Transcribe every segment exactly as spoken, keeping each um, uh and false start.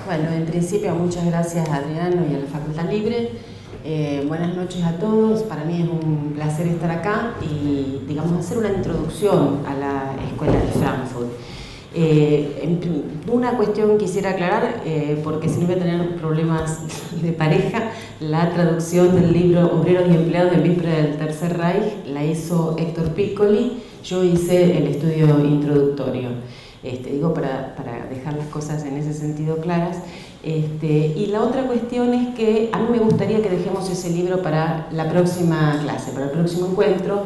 Bueno, en principio muchas gracias a Adriano y a la Facultad Libre. Eh, buenas noches a todos. Para mí es un placer estar acá y, digamos, hacer una introducción a la Escuela de Frankfurt. Eh, en, una cuestión quisiera aclarar, eh, porque si no voy a tener problemas de pareja. La traducción del libro Obreros y Empleados en Víspera del Tercer Reich la hizo Héctor Piccoli. Yo hice el estudio introductorio. Este, digo para, para dejar las cosas en ese sentido claras. Este, y la otra cuestión es que a mí me gustaría que dejemos ese libro para la próxima clase, para el próximo encuentro,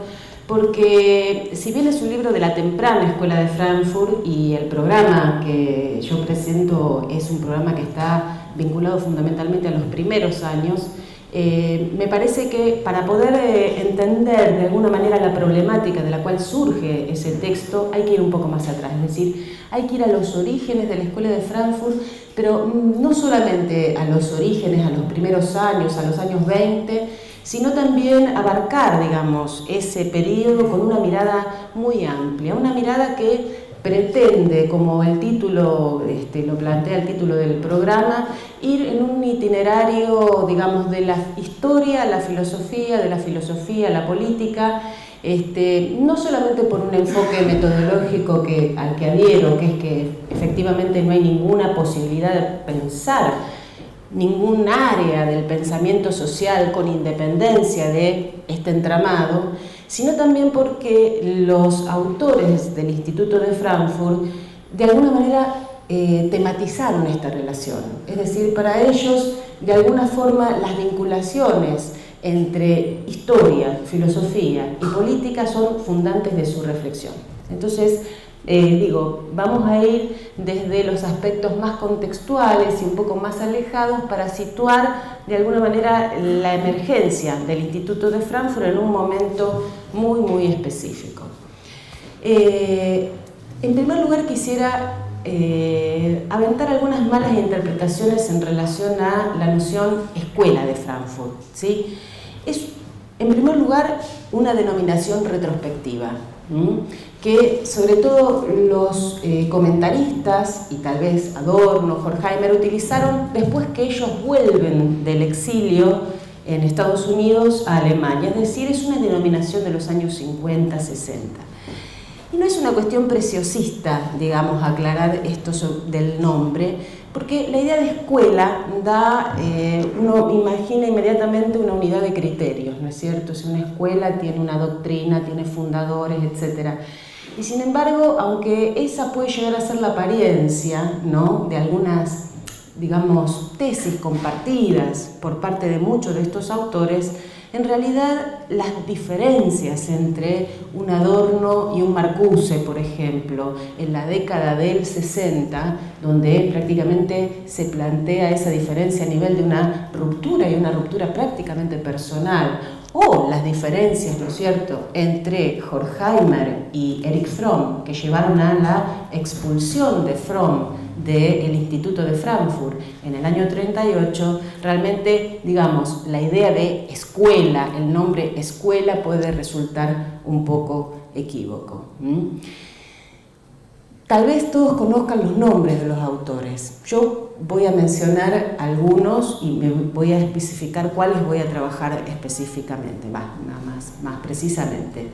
porque si bien es un libro de la temprana Escuela de Frankfurt y el programa que yo presento es un programa que está vinculado fundamentalmente a los primeros años, Eh, me parece que para poder eh, entender de alguna manera la problemática de la cual surge ese texto hay que ir un poco más atrás, es decir, hay que ir a los orígenes de la Escuela de Frankfurt, pero mm, no solamente a los orígenes, a los primeros años, a los años veinte, sino también abarcar, digamos, ese periodo con una mirada muy amplia, una mirada que pretende, como el título este, lo plantea el título del programa, ir en un itinerario, digamos, de la historia, la filosofía, de la filosofía, la política, este, no solamente por un enfoque metodológico que, al que adhiero, que es que efectivamente no hay ninguna posibilidad de pensar ningún área del pensamiento social con independencia de este entramado, sino también porque los autores del Instituto de Frankfurt de alguna manera eh, tematizaron esta relación. Es decir, para ellos, de alguna forma, las vinculaciones entre historia, filosofía y política son fundantes de su reflexión. Entonces, eh, digo, vamos a ir desde los aspectos más contextuales y un poco más alejados para situar de alguna manera la emergencia del Instituto de Frankfurt en un momento muy, muy específico. Eh, en primer lugar, quisiera eh, aventar algunas malas interpretaciones en relación a la noción Escuela de Frankfurt, ¿sí? Es, en primer lugar, una denominación retrospectiva, ¿m? que sobre todo los eh, comentaristas, y tal vez Adorno, Horkheimer, utilizaron después que ellos vuelven del exilio en Estados Unidos a Alemania, es decir, es una denominación de los años cincuenta, sesenta. Y no es una cuestión preciosista, digamos, aclarar esto del nombre, porque la idea de escuela da, eh, uno imagina inmediatamente una unidad de criterios, ¿no es cierto? Si una escuela tiene una doctrina, tiene fundadores, etcétera. Y sin embargo, aunque esa puede llegar a ser la apariencia, ¿no?, de algunas, digamos, tesis compartidas por parte de muchos de estos autores, en realidad las diferencias entre un Adorno y un Marcuse, por ejemplo, en la década del sesenta, donde prácticamente se plantea esa diferencia a nivel de una ruptura y una ruptura prácticamente personal, o las diferencias, ¿no es cierto?, entre Horkheimer y Erich Fromm, que llevaron a la expulsión de Fromm del Instituto de Frankfurt en el año treinta y ocho, realmente, digamos, la idea de escuela, el nombre escuela puede resultar un poco equívoco. ¿Mm? Tal vez todos conozcan los nombres de los autores. Yo voy a mencionar algunos y me voy a especificar cuáles voy a trabajar específicamente, más, más, más precisamente.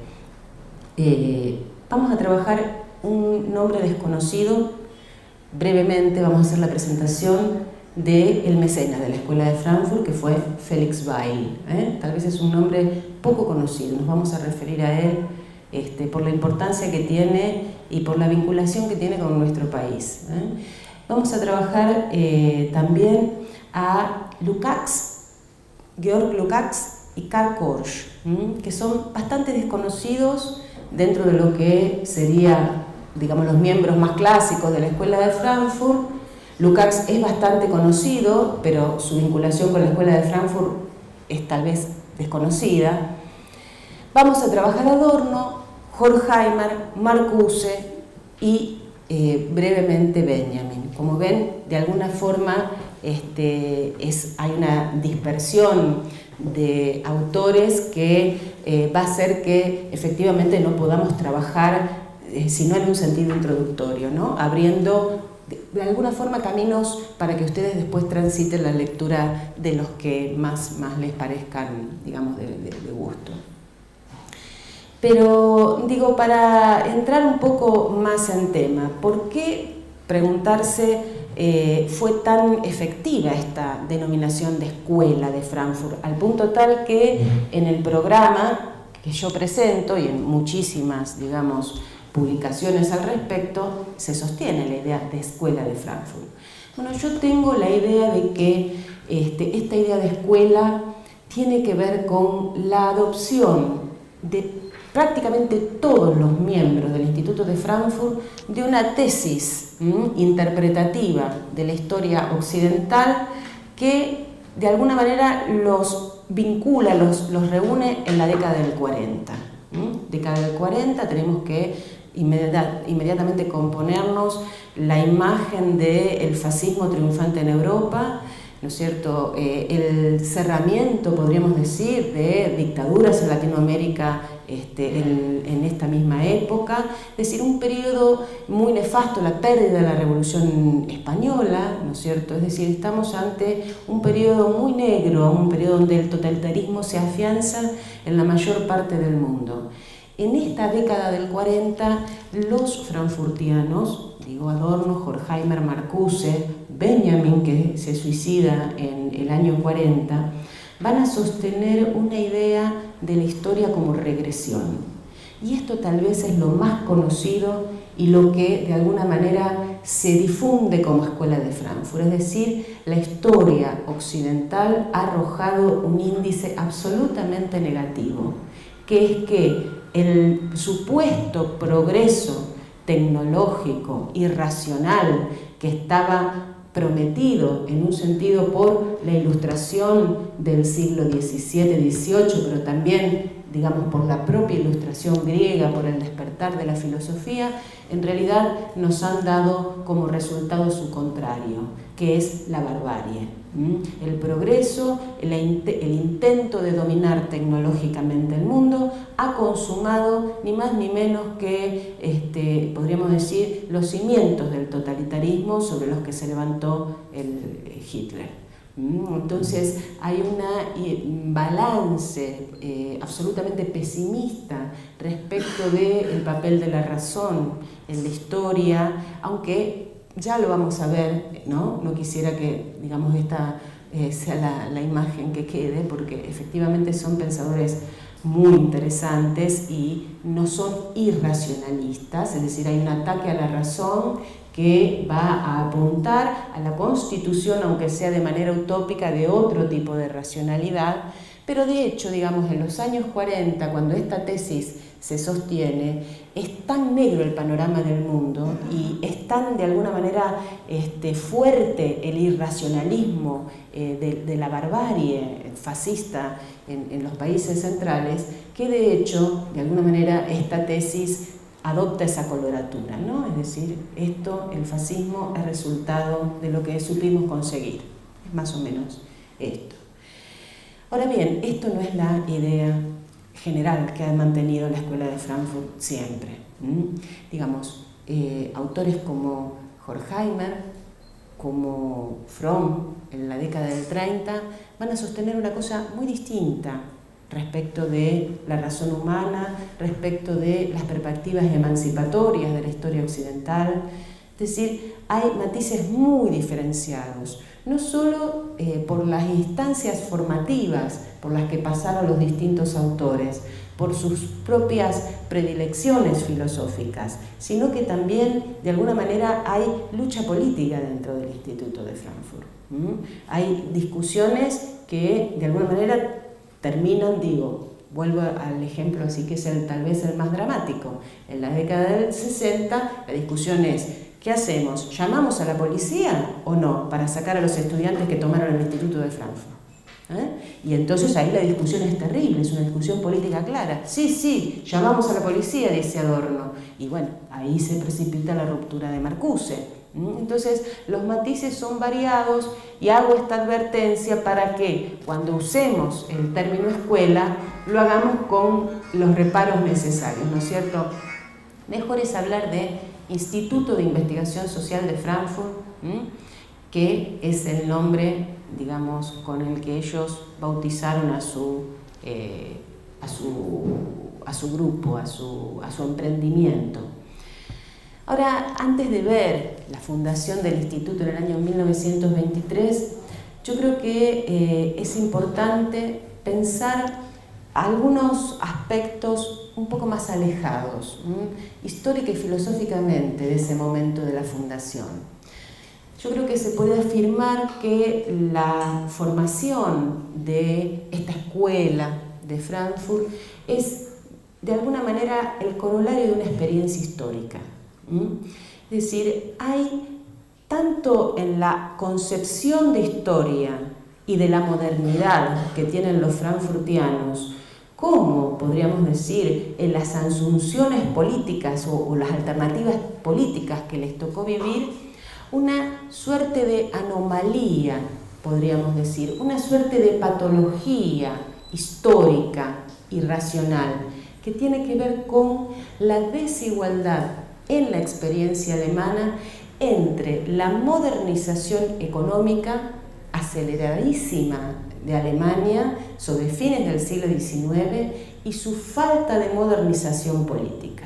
Eh, vamos a trabajar un nombre desconocido. Brevemente vamos a hacer la presentación del mecenas de la Escuela de Frankfurt, que fue Felix Weil. ¿eh? Tal vez es un nombre poco conocido, nos vamos a referir a él este, por la importancia que tiene y por la vinculación que tiene con nuestro país. ¿eh? Vamos a trabajar eh, también a Lukács, Georg Lukács y Karl Korsch, ¿m? que son bastante desconocidos dentro de lo que sería, digamos, los miembros más clásicos de la Escuela de Frankfurt. Lukács es bastante conocido, pero su vinculación con la Escuela de Frankfurt es tal vez desconocida. Vamos a trabajar a Adorno, Horkheimer, Marcuse y eh, brevemente Benjamin. Como ven, de alguna forma este, es, hay una dispersión de autores que eh, va a hacer que efectivamente no podamos trabajar eh, sino en un sentido introductorio, ¿no? Abriendo de alguna forma caminos para que ustedes después transiten la lectura de los que más, más les parezcan, digamos, de, de, de gusto. Pero, digo, para entrar un poco más en tema, ¿por qué preguntarse eh, fue tan efectiva esta denominación de escuela de Frankfurt? Al punto tal que en el programa que yo presento y en muchísimas, digamos, publicaciones al respecto, se sostiene la idea de escuela de Frankfurt. Bueno, yo tengo la idea de que este, esta idea de escuela tiene que ver con la adopción de prácticamente todos los miembros del Instituto de Frankfurt de una tesis ¿m? interpretativa de la historia occidental que de alguna manera los vincula, los, los reúne en la década del cuarenta. ¿m? Década del cuarenta tenemos que inmediata, inmediatamente componernos la imagen del fascismo triunfante en Europa, ¿no es cierto? Eh, el cerramiento, podríamos decir, de dictaduras en Latinoamérica este, en, en esta misma época, es decir, un periodo muy nefasto, la pérdida de la Revolución Española, ¿no es cierto? Es decir, estamos ante un periodo muy negro, un periodo donde el totalitarismo se afianza en la mayor parte del mundo. En esta década del cuarenta, los frankfurtianos, digo Adorno, Horkheimer, Marcuse, Benjamin, que se suicida en el año cuarenta, van a sostener una idea de la historia como regresión. Y esto tal vez es lo más conocido y lo que de alguna manera se difunde como escuela de Frankfurt. Es decir, la historia occidental ha arrojado un índice absolutamente negativo, que es que el supuesto progreso tecnológico y racional que estaba prometido en un sentido por la ilustración del siglo diecisiete dieciocho, pero también, digamos, por la propia ilustración griega, por el despertar de la filosofía, en realidad nos han dado como resultado su contrario, que es la barbarie. El progreso, el, el intento de dominar tecnológicamente el mundo ha consumado ni más ni menos que, este, podríamos decir, los cimientos del totalitarismo sobre los que se levantó el Hitler. Entonces hay un balance eh, absolutamente pesimista respecto del papel de la razón en la historia, aunque ya lo vamos a ver, ¿no? No quisiera que, digamos, esta eh, sea la, la imagen que quede, porque efectivamente son pensadores muy interesantes y no son irracionalistas, es decir, hay un ataque a la razón que va a apuntar a la constitución, aunque sea de manera utópica, de otro tipo de racionalidad, pero de hecho, digamos, en los años cuarenta, cuando esta tesis se sostiene, es tan negro el panorama del mundo y es tan, de alguna manera, este, fuerte el irracionalismo eh, de, de la barbarie fascista en, en los países centrales, que de hecho, de alguna manera, esta tesis adopta esa coloratura, ¿no? Es decir, esto, el fascismo, es resultado de lo que supimos conseguir. Es más o menos esto. Ahora bien, esto no es la idea general que ha mantenido la Escuela de Frankfurt siempre. ¿Mm? Digamos, eh, autores como Horkheimer, como Fromm, en la década del treinta, van a sostener una cosa muy distinta respecto de la razón humana, respecto de las perspectivas emancipatorias de la historia occidental. Es decir, hay matices muy diferenciados, no solo eh, por las instancias formativas por las que pasaron los distintos autores, por sus propias predilecciones filosóficas, sino que también, de alguna manera, hay lucha política dentro del Instituto de Frankfurt. ¿Mm? Hay discusiones que, de alguna manera, terminan, digo, vuelvo al ejemplo así que es el, tal vez el más dramático. En la década del sesenta, la discusión es, ¿qué hacemos? ¿Llamamos a la policía o no para sacar a los estudiantes que tomaron el Instituto de Frankfurt? ¿Eh? Y entonces ahí la discusión es terrible, es una discusión política clara. Sí, sí, llamamos a la policía, dice Adorno. Y bueno, ahí se precipita la ruptura de Marcuse. Entonces, los matices son variados y hago esta advertencia para que cuando usemos el término escuela lo hagamos con los reparos necesarios, ¿no es cierto? Mejor es hablar de Instituto de Investigación Social de Frankfurt, ¿m? que es el nombre, digamos, con el que ellos bautizaron a su, eh, a su, a su grupo, a su, a su emprendimiento. Ahora, antes de ver la fundación del instituto en el año mil novecientos veintitrés, yo creo que eh, es importante pensar algunos aspectos un poco más alejados, ¿m? histórica y filosóficamente, de ese momento de la fundación. Yo creo que se puede afirmar que la formación de esta escuela de Frankfurt es, de alguna manera, el corolario de una experiencia histórica. ¿m? Es decir, hay tanto en la concepción de historia y de la modernidad que tienen los frankfurtianos, como, podríamos decir, en las asunciones políticas o, o las alternativas políticas que les tocó vivir, una suerte de anomalía, podríamos decir, una suerte de patología histórica y racional que tiene que ver con la desigualdad en la experiencia alemana entre la modernización económica aceleradísima de Alemania sobre fines del siglo diecinueve y su falta de modernización política.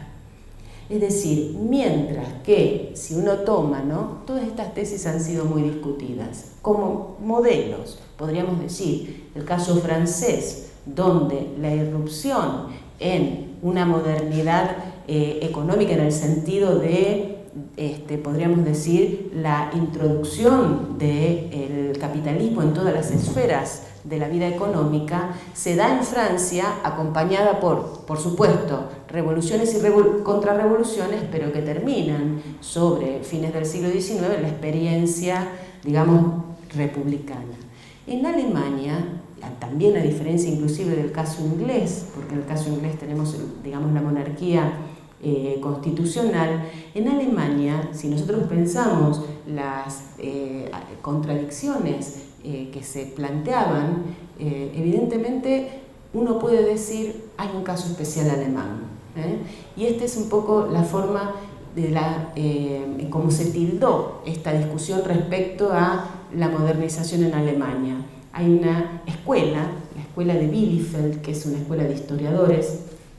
Es decir, mientras que, si uno toma, ¿no? Todas estas tesis han sido muy discutidas como modelos, podríamos decir, el caso francés, donde la irrupción en una modernidad eh, económica en el sentido de Este, podríamos decir, la introducción del capitalismo en todas las esferas de la vida económica, se da en Francia acompañada por, por supuesto, revoluciones y revol- contrarrevoluciones, pero que terminan sobre fines del siglo diecinueve en la experiencia, digamos, republicana. En Alemania, también a diferencia inclusive del caso inglés, porque en el caso inglés tenemos, digamos, la monarquía Eh, constitucional, en Alemania, si nosotros pensamos las eh, contradicciones eh, que se planteaban, eh, evidentemente uno puede decir hay un caso especial alemán, ¿eh? y esta es un poco la forma de la, eh, cómo se tildó esta discusión respecto a la modernización en Alemania. Hay una escuela, la escuela de Bielefeld, que es una escuela de historiadores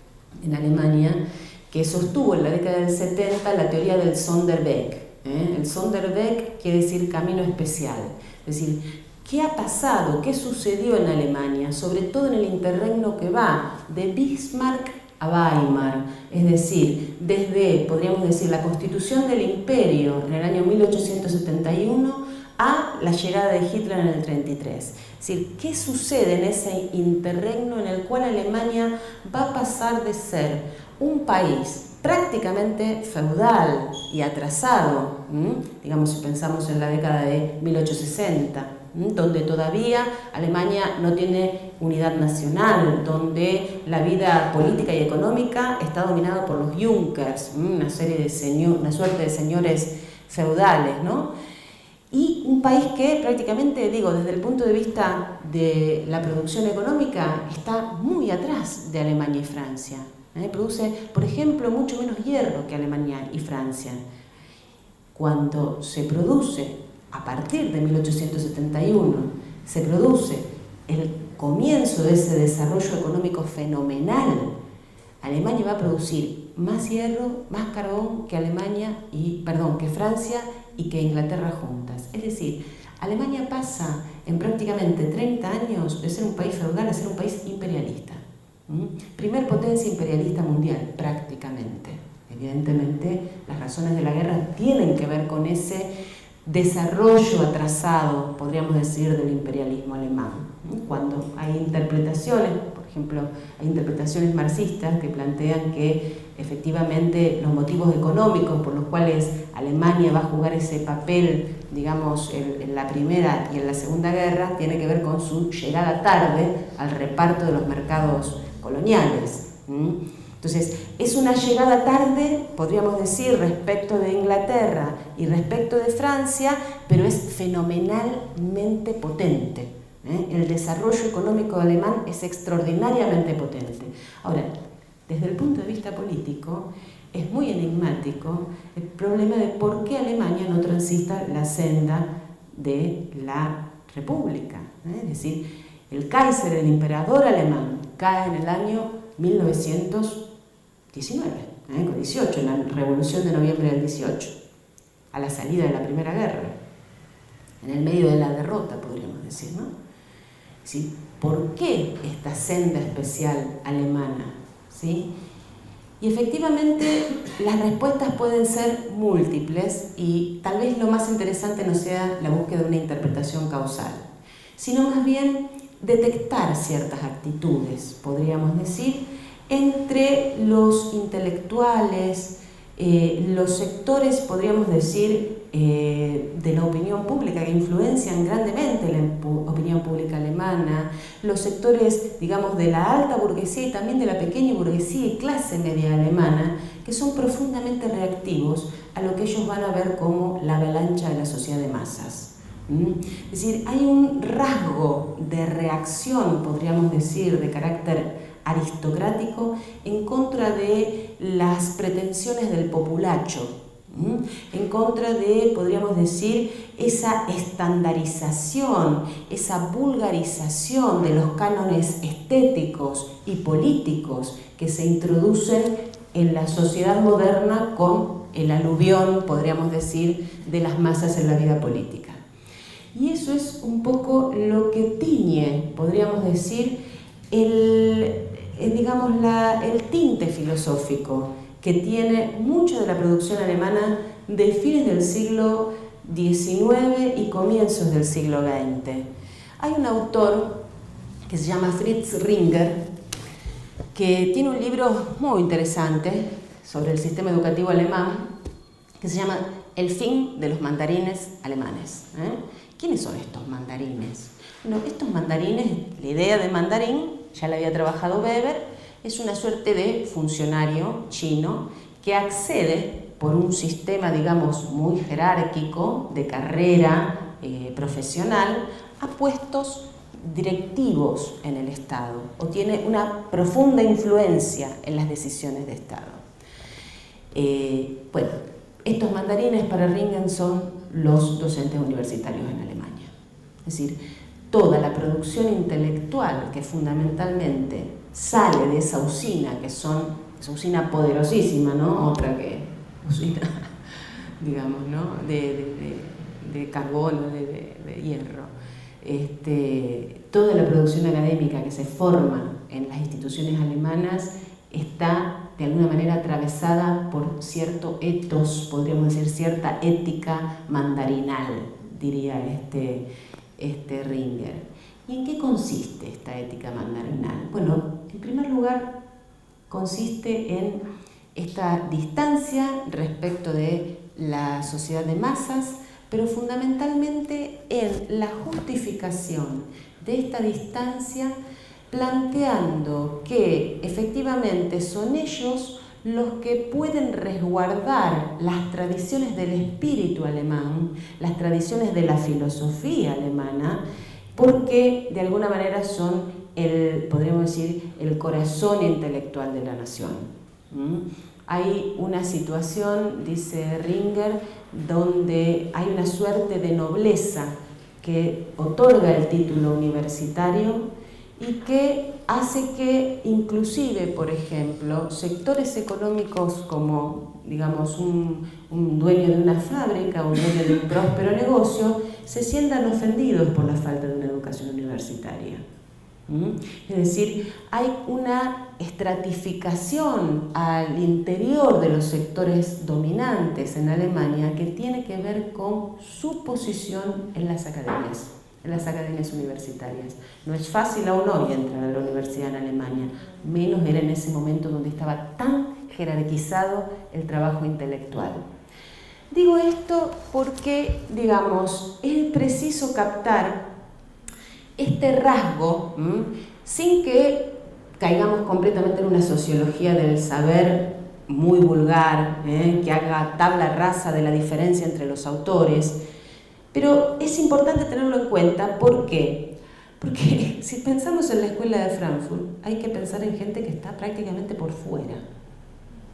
en Alemania, que sostuvo en la década del setenta la teoría del Sonderweg. ¿eh? El Sonderweg quiere decir camino especial. Es decir, ¿qué ha pasado? ¿Qué sucedió en Alemania? Sobre todo en el interregno que va de Bismarck a Weimar. Es decir, desde, podríamos decir, la constitución del imperio en el año mil ochocientos setenta y uno a la llegada de Hitler en el treinta y tres. Es decir, ¿qué sucede en ese interregno en el cual Alemania va a pasar de ser un país prácticamente feudal y atrasado, ¿m? digamos si pensamos en la década de mil ochocientos sesenta, ¿m? donde todavía Alemania no tiene unidad nacional, donde la vida política y económica está dominada por los Junkers, ¿m? una serie de señor, una suerte de señores feudales, ¿no? Y un país que prácticamente, digo, desde el punto de vista de la producción económica, está muy atrás de Alemania y Francia. ¿eh? Produce, por ejemplo, mucho menos hierro que Alemania y Francia. Cuando se produce, a partir de mil ochocientos setenta y uno, se produce el comienzo de ese desarrollo económico fenomenal, Alemania va a producir más hierro, más carbón que Alemania y, perdón, que Francia y que Inglaterra juntas. Es decir, Alemania pasa en prácticamente treinta años de ser un país feudal a ser un país imperialista. ¿Mm? Primer potencia imperialista mundial, prácticamente. Evidentemente, las razones de la guerra tienen que ver con ese desarrollo atrasado, podríamos decir, del imperialismo alemán. ¿Mm? Cuando hay interpretaciones, por ejemplo, hay interpretaciones marxistas que plantean que efectivamente los motivos económicos por los cuales Alemania va a jugar ese papel, digamos, en, en la Primera y en la Segunda Guerra, tiene que ver con su llegada tarde al reparto de los mercados coloniales. ¿Mm? Entonces, es una llegada tarde, podríamos decir, respecto de Inglaterra y respecto de Francia, pero es fenomenalmente potente. ¿eh? El desarrollo económico alemán es extraordinariamente potente. Ahora, desde el punto de vista político, es muy enigmático el problema de por qué Alemania no transita la senda de la República. ¿eh? Es decir, el Kaiser, el emperador alemán, cae en el año mil novecientos diecinueve, ¿eh? con dieciocho, en la Revolución de Noviembre del dieciocho, a la salida de la Primera Guerra, en el medio de la derrota, podríamos decir, ¿no? ¿Sí? ¿Por qué esta senda especial alemana? ¿Sí? Y efectivamente las respuestas pueden ser múltiples y tal vez lo más interesante no sea la búsqueda de una interpretación causal, sino más bien detectar ciertas actitudes, podríamos decir, entre los intelectuales, eh, los sectores, podríamos decir, eh, de la opinión pública que influencian grandemente la opinión pública alemana, los sectores, digamos, de la alta burguesía y también de la pequeña burguesía y clase media alemana, que son profundamente reactivos a lo que ellos van a ver como la avalancha de la sociedad de masas. ¿Mm? Es decir, hay un rasgo de reacción, podríamos decir, de carácter aristocrático en contra de las pretensiones del populacho, ¿Mm? en contra de, podríamos decir, esa estandarización, esa vulgarización de los cánones estéticos y políticos que se introducen en la sociedad moderna con el aluvión, podríamos decir, de las masas en la vida política. Y eso es un poco lo que tiñe, podríamos decir, el, digamos, la, el tinte filosófico que tiene mucho de la producción alemana de fines del siglo diecinueve y comienzos del siglo veinte. Hay un autor que se llama Fritz Ringer, que tiene un libro muy interesante sobre el sistema educativo alemán, que se llama El fin de los mandarines alemanes. ¿Eh? ¿Quiénes son estos mandarines? Bueno, estos mandarines, la idea de mandarín, ya la había trabajado Weber, es una suerte de funcionario chino que accede por un sistema, digamos, muy jerárquico de carrera eh, profesional a puestos directivos en el Estado o tiene una profunda influencia en las decisiones de Estado. Eh, bueno, estos mandarines para Ringen son los docentes universitarios en Alemania. Es decir, toda la producción intelectual que fundamentalmente sale de esa usina, que son, esa usina poderosísima, ¿no? Otra que usina, digamos, ¿no? de, de, de, de carbono, de, de, de hierro. Este, toda la producción académica que se forma en las instituciones alemanas está de alguna manera atravesada por cierto ethos, podríamos decir cierta ética mandarinal, diría este, este Ringer. ¿Y en qué consiste esta ética mandarinal? Bueno, en primer lugar, consiste en esta distancia respecto de la sociedad de masas, pero fundamentalmente en la justificación de esta distancia, planteando que efectivamente son ellos los que pueden resguardar las tradiciones del espíritu alemán, las tradiciones de la filosofía alemana, porque de alguna manera son el, podríamos decir, el corazón intelectual de la nación. ¿Mm? Hay una situación, dice Ringer, donde hay una suerte de nobleza que otorga el título universitario y que hace que inclusive, por ejemplo, sectores económicos como, digamos, un, un dueño de una fábrica, un dueño de un próspero negocio, se sientan ofendidos por la falta de una educación universitaria. ¿Mm? Es decir, hay una estratificación al interior de los sectores dominantes en Alemania que tiene que ver con su posición en las academias, en las academias universitarias. No es fácil aún hoy entrar a la universidad en Alemania, menos era en ese momento donde estaba tan jerarquizado el trabajo intelectual. Digo esto porque, digamos, es preciso captar este rasgo, ¿m? sin que caigamos completamente en una sociología del saber muy vulgar, ¿eh? que haga tabla rasa de la diferencia entre los autores, pero es importante tenerlo en cuenta. ¿Por qué? Porque si pensamos en la escuela de Frankfurt, hay que pensar en gente que está prácticamente por fuera.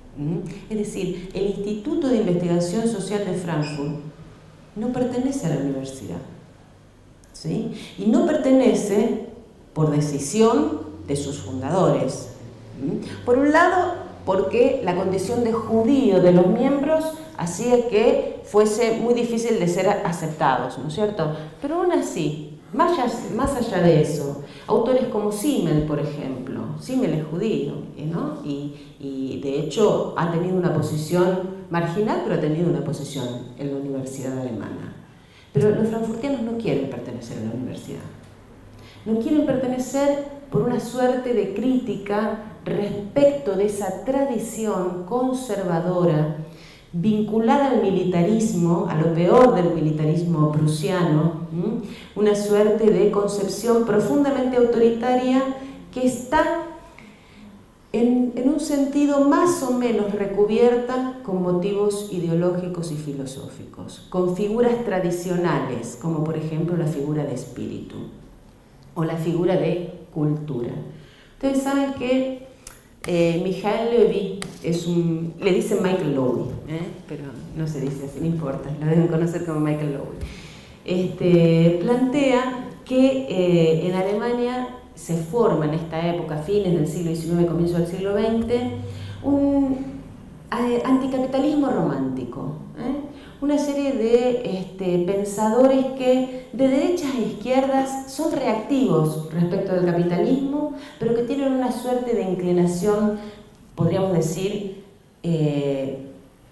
Es decir, el Instituto de Investigación Social de Frankfurt no pertenece a la universidad, ¿sí? Y no pertenece por decisión de sus fundadores. Por un lado, porque la condición de judío de los miembros hacía que fuese muy difícil de ser aceptados, ¿no es cierto? Pero aún así, más allá, más allá de eso, autores como Simmel, por ejemplo, Simmel es judío, ¿no? Y, y de hecho ha tenido una posición marginal, pero ha tenido una posición en la universidad alemana. Pero los frankfurtianos no quieren pertenecer a la universidad. No quieren pertenecer por una suerte de crítica respecto de esa tradición conservadora vinculada al militarismo, a lo peor del militarismo prusiano, una suerte de concepción profundamente autoritaria que está en, en un sentido más o menos recubierta con motivos ideológicos y filosóficos, con figuras tradicionales, como por ejemplo la figura de espíritu o la figura de cultura. Ustedes saben que Eh, Michael Levy es un, le dicen Michael Lowy, ¿eh? pero no se dice así, no importa, lo deben conocer como Michael Lowy. Este, plantea que eh, en Alemania se forma en esta época, fines del siglo diecinueve, comienzo del siglo veinte, un eh, anticapitalismo romántico, ¿eh? Una serie de este, pensadores que de derechas a izquierdas son reactivos respecto del capitalismo, pero que tienen una suerte de inclinación, podríamos decir, eh,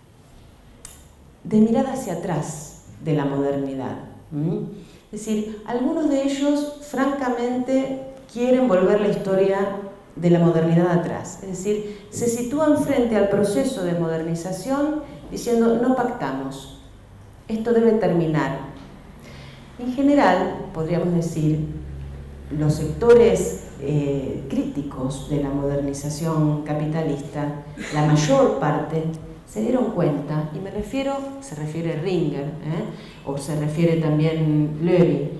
de mirada hacia atrás de la modernidad. ¿Mm? Es decir, algunos de ellos francamente quieren volver la historia de la modernidad atrás. Es decir, se sitúan frente al proceso de modernización diciendo no pactamos. Esto debe terminar. En general, podríamos decir, los sectores eh, críticos de la modernización capitalista, la mayor parte, se dieron cuenta, y me refiero, se refiere Ringer, ¿eh? o se refiere también Levy,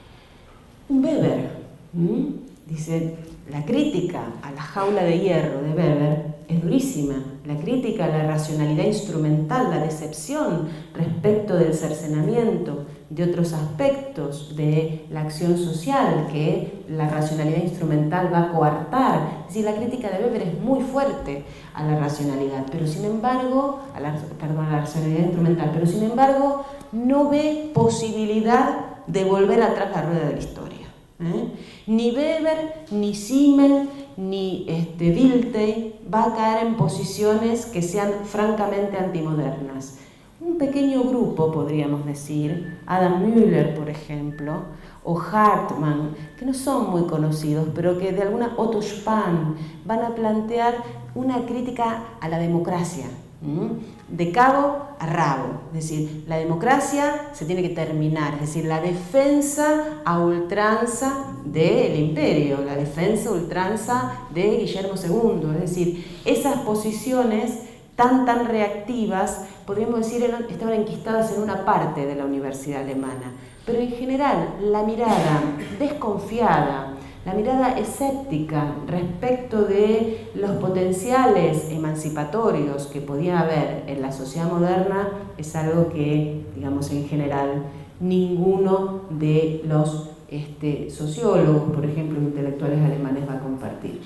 un Weber, ¿m? dice, la crítica a la jaula de hierro de Weber es durísima. La crítica a la racionalidad instrumental, la decepción respecto del cercenamiento de otros aspectos de la acción social que la racionalidad instrumental va a coartar. Es decir, la crítica de Weber es muy fuerte a la racionalidad, pero sin embargo, a la, perdón, a la racionalidad instrumental, pero sin embargo no ve posibilidad de volver atrás la rueda de la historia. ¿Eh? Ni Weber, ni Simmel, ni este, Dilthey va a caer en posiciones que sean francamente antimodernas. Un pequeño grupo, podríamos decir, Adam Müller, por ejemplo, o Hartmann, que no son muy conocidos, pero que de alguna, Otto Spahn, van a plantear una crítica a la democracia, ¿m? de cabo a rabo, es decir, la democracia se tiene que terminar, es decir, la defensa a ultranza del imperio, la defensa a ultranza de Guillermo segundo, es decir, esas posiciones tan tan reactivas, podríamos decir, eran, estaban enquistadas en una parte de la universidad alemana, pero en general la mirada desconfiada, la mirada escéptica respecto de los potenciales emancipatorios que podía haber en la sociedad moderna es algo que, digamos, en general, ninguno de los este, sociólogos, por ejemplo, intelectuales alemanes va a compartir.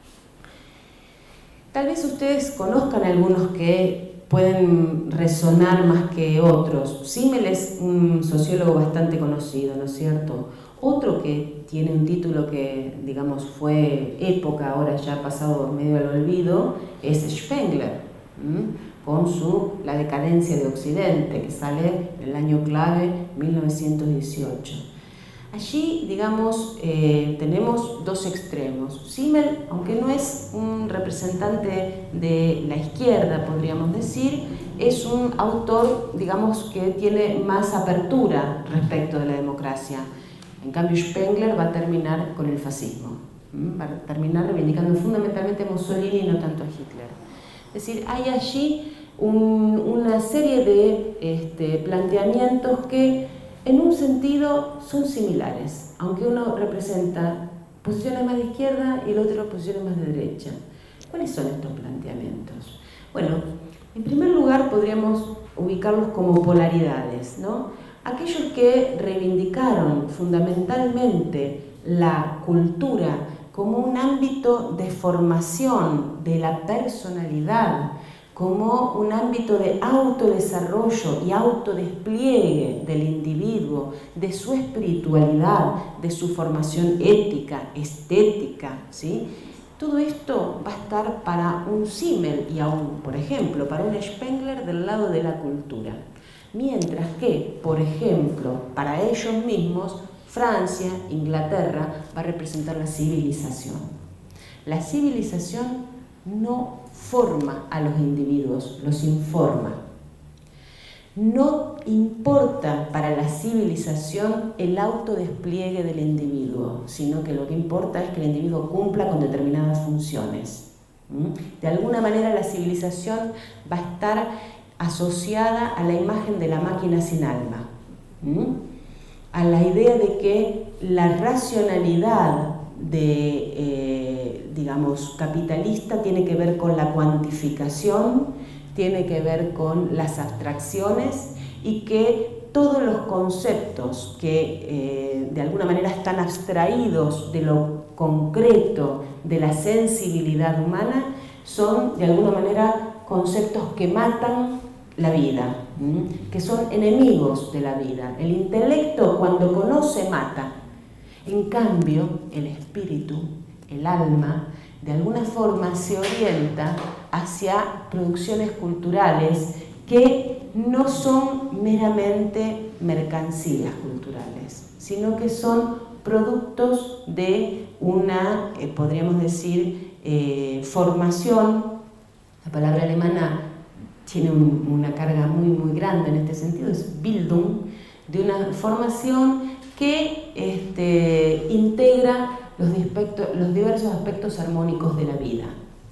Tal vez ustedes conozcan algunos que pueden resonar más que otros. Simmel es un sociólogo bastante conocido, ¿no es cierto? Otro que tiene un título que, digamos, fue época, ahora ya ha pasado medio al olvido, es Spengler, ¿m? con su La decadencia de Occidente, que sale en el año clave mil novecientos dieciocho. Allí, digamos, eh, tenemos dos extremos. Simmel, aunque no es un representante de la izquierda, podríamos decir, es un autor, digamos, que tiene más apertura respecto de la democracia. En cambio, Spengler va a terminar con el fascismo, va a terminar reivindicando fundamentalmente a Mussolini y no tanto a Hitler. Es decir, hay allí un, una serie de este, planteamientos que en un sentido son similares, aunque uno representa posiciones más de izquierda y el otro posiciones más de derecha. ¿Cuáles son estos planteamientos? Bueno, en primer lugar podríamos ubicarlos como polaridades, ¿no? Aquellos que reivindicaron fundamentalmente la cultura como un ámbito de formación de la personalidad, como un ámbito de autodesarrollo y autodespliegue del individuo, de su espiritualidad, de su formación ética, estética, ¿sí? Todo esto va a estar para un Simmel y aún, por ejemplo, para un Spengler del lado de la cultura. Mientras que, por ejemplo, para ellos mismos, Francia, Inglaterra, va a representar la civilización. La civilización no forma a los individuos, los informa. No importa para la civilización el autodespliegue del individuo, sino que lo que importa es que el individuo cumpla con determinadas funciones. De alguna manera la civilización va a estar asociada a la imagen de la máquina sin alma, a la idea de que la racionalidad de, eh, digamos, capitalista tiene que ver con la cuantificación, tiene que ver con las abstracciones y que todos los conceptos que eh, de alguna manera están abstraídos de lo concreto de la sensibilidad humana son de alguna manera conceptos que matan la vida, que son enemigos de la vida. El intelecto cuando conoce mata. En cambio, el espíritu, el alma, de alguna forma se orienta hacia producciones culturales que no son meramente mercancías culturales, sino que son productos de una, eh, podríamos decir, eh, formación. La palabra alemana tiene un, una carga muy, muy grande en este sentido, es Bildung, de una formación que este, integra los, aspectos, los diversos aspectos armónicos de la vida.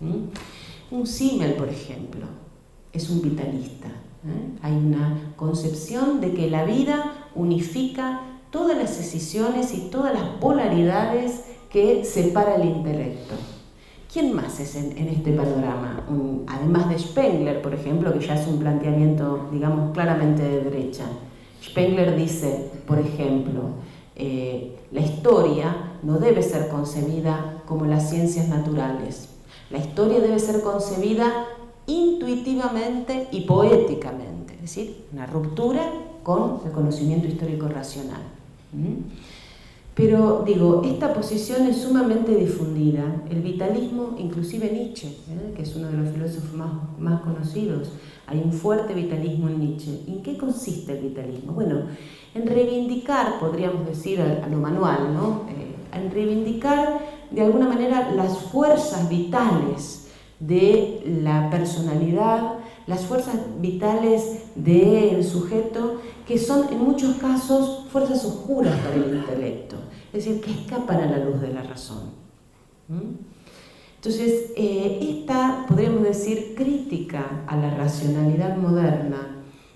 ¿Mm? Un Simmel, por ejemplo, es un vitalista. ¿eh? Hay una concepción de que la vida unifica todas las decisiones y todas las polaridades que separa el intelecto. ¿Quién más es en, en este panorama? Un, además de Spengler, por ejemplo, que ya es un planteamiento, digamos, claramente de derecha. Spengler dice, por ejemplo, eh, la historia no debe ser concebida como las ciencias naturales. La historia debe ser concebida intuitivamente y poéticamente, es decir, una ruptura con el conocimiento histórico racional. ¿Mm? Pero, digo, esta posición es sumamente difundida. El vitalismo, inclusive Nietzsche, ¿eh? que es uno de los filósofos más, más conocidos, hay un fuerte vitalismo en Nietzsche. ¿En qué consiste el vitalismo? Bueno, en reivindicar, podríamos decir a, a lo manual, ¿no? Eh, en reivindicar de alguna manera las fuerzas vitales de la personalidad, las fuerzas vitales del sujeto, que son en muchos casos fuerzas oscuras para el intelecto, es decir, que escapan a la luz de la razón. ¿Mm? Entonces, eh, esta, podríamos decir, crítica a la racionalidad moderna,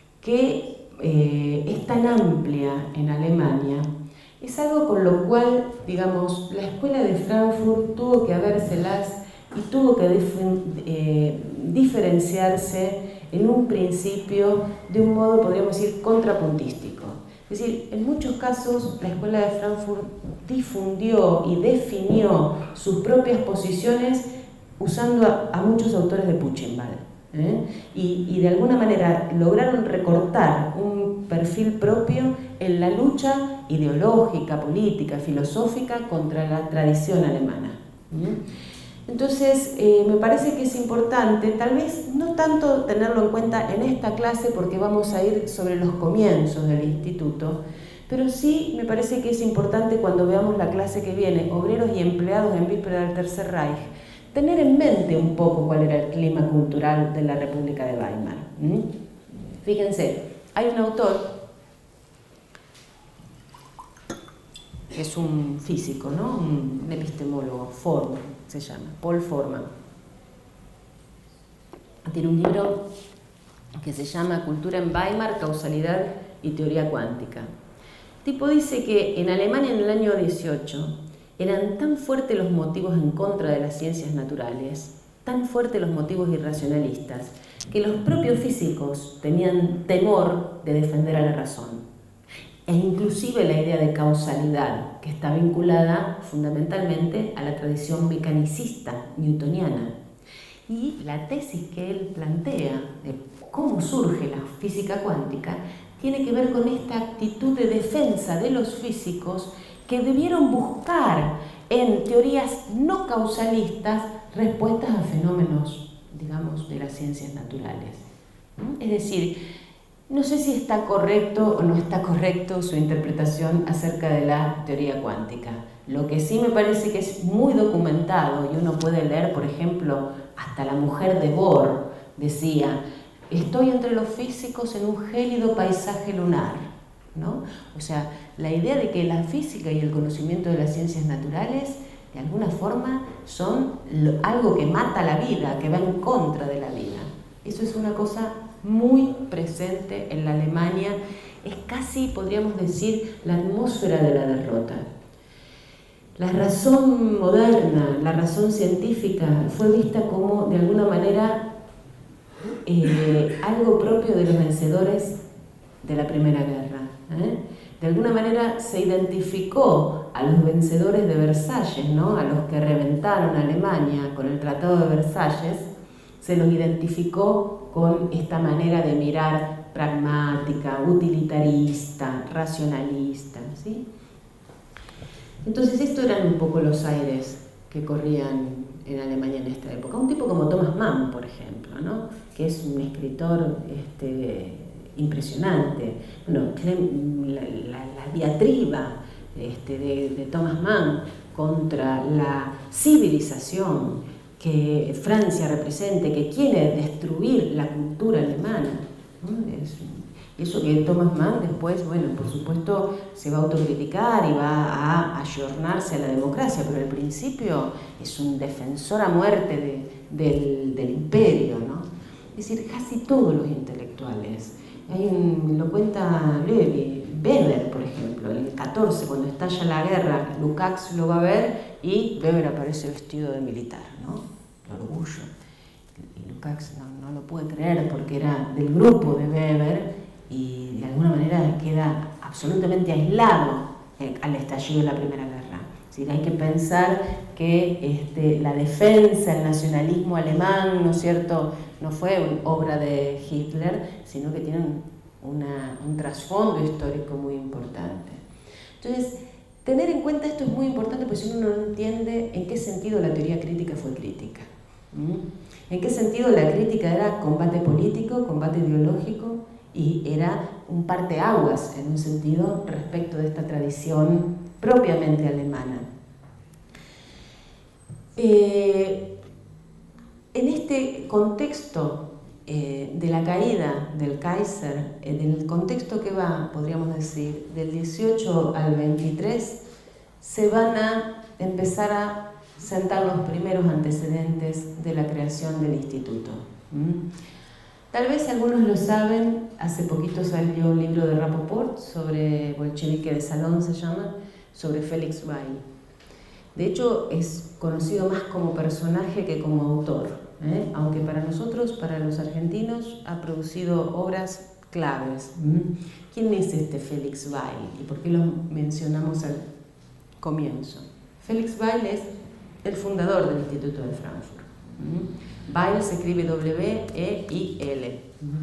que eh, es tan amplia en Alemania, es algo con lo cual, digamos, la escuela de Frankfurt tuvo que habérselas y tuvo que eh, diferenciarse en un principio de un modo, podríamos decir, contrapuntístico. Es decir, en muchos casos la escuela de Frankfurt difundió y definió sus propias posiciones usando a, a muchos autores de Puchenwald. ¿eh? Y, y de alguna manera lograron recortar un perfil propio en la lucha ideológica, política, filosófica contra la tradición alemana. ¿eh? Entonces, eh, me parece que es importante, tal vez no tanto tenerlo en cuenta en esta clase porque vamos a ir sobre los comienzos del instituto, pero sí me parece que es importante cuando veamos la clase que viene, obreros y empleados en víspera del Tercer Reich, tener en mente un poco cuál era el clima cultural de la República de Weimar. ¿Mm? Fíjense, hay un autor que es un físico, ¿no? Un epistemólogo, Forman se llama, Paul Forman. Tiene un libro que se llama Cultura en Weimar, causalidad y teoría cuántica. El tipo dice que en Alemania en el año dieciocho eran tan fuertes los motivos en contra de las ciencias naturales tan fuertes los motivos irracionalistas que los propios físicos tenían temor de defender a la razón. E inclusive la idea de causalidad, que está vinculada fundamentalmente a la tradición mecanicista newtoniana. Y la tesis que él plantea de cómo surge la física cuántica tiene que ver con esta actitud de defensa de los físicos que debieron buscar en teorías no causalistas respuestas a fenómenos, digamos, de las ciencias naturales. Es decir, no sé si está correcto o no está correcto su interpretación acerca de la teoría cuántica. Lo que sí me parece que es muy documentado, y uno puede leer, por ejemplo, hasta la mujer de Bohr decía: estoy entre los físicos en un gélido paisaje lunar, ¿no? O sea, la idea de que la física y el conocimiento de las ciencias naturales de alguna forma son algo que mata la vida, que va en contra de la vida. Eso es una cosa muy presente en la Alemania, es casi, podríamos decir, la atmósfera de la derrota. La razón moderna, la razón científica, fue vista como, de alguna manera, eh, algo propio de los vencedores de la Primera Guerra. ¿eh? De alguna manera se identificó a los vencedores de Versalles, ¿no? A los que reventaron a Alemania con el Tratado de Versalles, se los identificó con esta manera de mirar pragmática, utilitarista, racionalista, ¿sí? Entonces, estos eran un poco los aires que corrían en Alemania en esta época. Un tipo como Thomas Mann, por ejemplo, ¿no? Que es un escritor este, impresionante. Bueno, la, la, la diatriba este, de, de Thomas Mann contra la civilización que Francia represente, que quiere destruir la cultura alemana, ¿no? Es, eso que Thomas Mann después, bueno, por supuesto, se va a autocriticar y va a ayornarse a la democracia, pero al principio es un defensor a muerte de, del, del imperio, ¿no? Es decir, casi todos los intelectuales. Hay un, lo cuenta Levi, Weber, por ejemplo, en el catorce, cuando estalla la guerra, Lukács lo va a ver y Weber aparece vestido de militar, ¿no? El orgullo. Y Lukács no, no lo puede creer porque era del grupo de Weber y de alguna manera queda absolutamente aislado al estallido de la Primera Guerra. Es decir, hay que pensar que este, la defensa, el nacionalismo alemán, ¿no es cierto?, no fue obra de Hitler, sino que tienen una, un trasfondo histórico muy importante. Entonces, tener en cuenta esto es muy importante porque si uno no entiende en qué sentido la teoría crítica fue crítica. ¿Mm? En qué sentido la crítica era combate político, combate ideológico y era un parteaguas en un sentido respecto de esta tradición propiamente alemana. Eh, en este contexto eh, de la caída del Kaiser, en el contexto que va, podríamos decir, del dieciocho al veintitrés, se van a empezar a sentar los primeros antecedentes de la creación del instituto. ¿Mm? Tal vez algunos lo saben, hace poquito salió un libro de Rapoport sobre bolchevique de salón, se llama, sobre Félix Weil. De hecho, es conocido más como personaje que como autor, ¿eh? Aunque para nosotros, para los argentinos, ha producido obras claves. ¿Mm? ¿Quién es este Félix Weil y por qué lo mencionamos al comienzo? Félix Weil es el fundador del Instituto de Frankfurt. ¿Mm? Weil se escribe W E I L.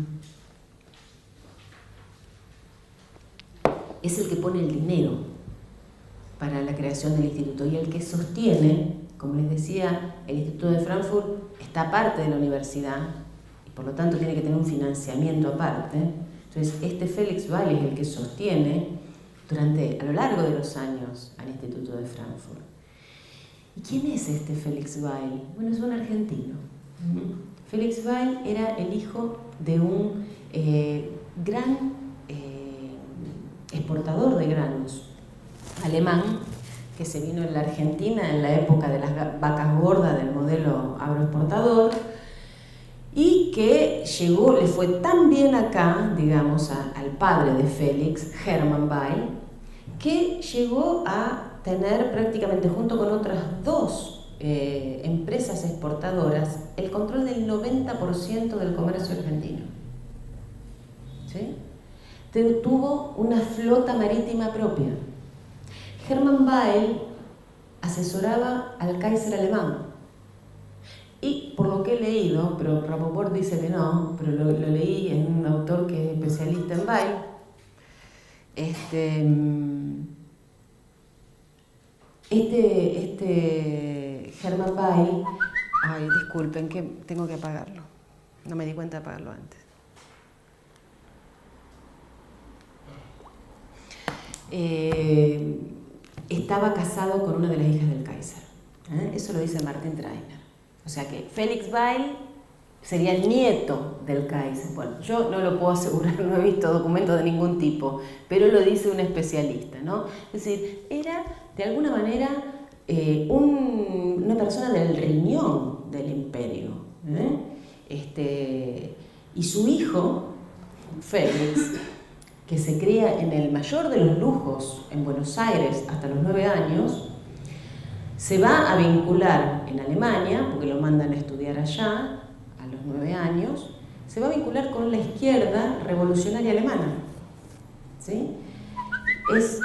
Es el que pone el dinero para la creación del instituto y el que sostiene, como les decía, el Instituto de Frankfurt está aparte de la universidad y por lo tanto tiene que tener un financiamiento aparte. Entonces este Félix Weil es el que sostiene durante, a lo largo de los años al Instituto de Frankfurt. ¿Y quién es este Félix Weil? Bueno, es un argentino. Uh-huh. Félix Weil era el hijo de un eh, gran eh, exportador de granos alemán que se vino en la Argentina en la época de las vacas gordas del modelo agroexportador y que llegó, le fue tan bien acá, digamos, a, al padre de Félix, Hermann Weil, que llegó a tener prácticamente junto con otras dos eh, empresas exportadoras el control del noventa por ciento del comercio argentino. ¿Sí? Tuvo una flota marítima propia. Hermann Weyl asesoraba al Kaiser alemán. Y por lo que he leído, pero Rapoport dice que no, pero lo, lo leí en un autor que es especialista en Weyl, este, este, este Hermann Weyl, ay, disculpen, que tengo que apagarlo, no me di cuenta de apagarlo antes. Eh, estaba casado con una de las hijas del Kaiser. ¿eh? Eso lo dice Martin Trainer. O sea que Felix Weyl sería el nieto del Kaiser. Bueno, yo no lo puedo asegurar, no he visto documentos de ningún tipo, pero lo dice un especialista, ¿no? Es decir, era de alguna manera eh, un, una persona del riñón del imperio. ¿eh? Este, y su hijo, Félix, que se cría en el mayor de los lujos en Buenos Aires hasta los nueve años, se va a vincular en Alemania, porque lo mandan a estudiar allá, a los nueve años, se va a vincular con la izquierda revolucionaria alemana. ¿Sí? Es,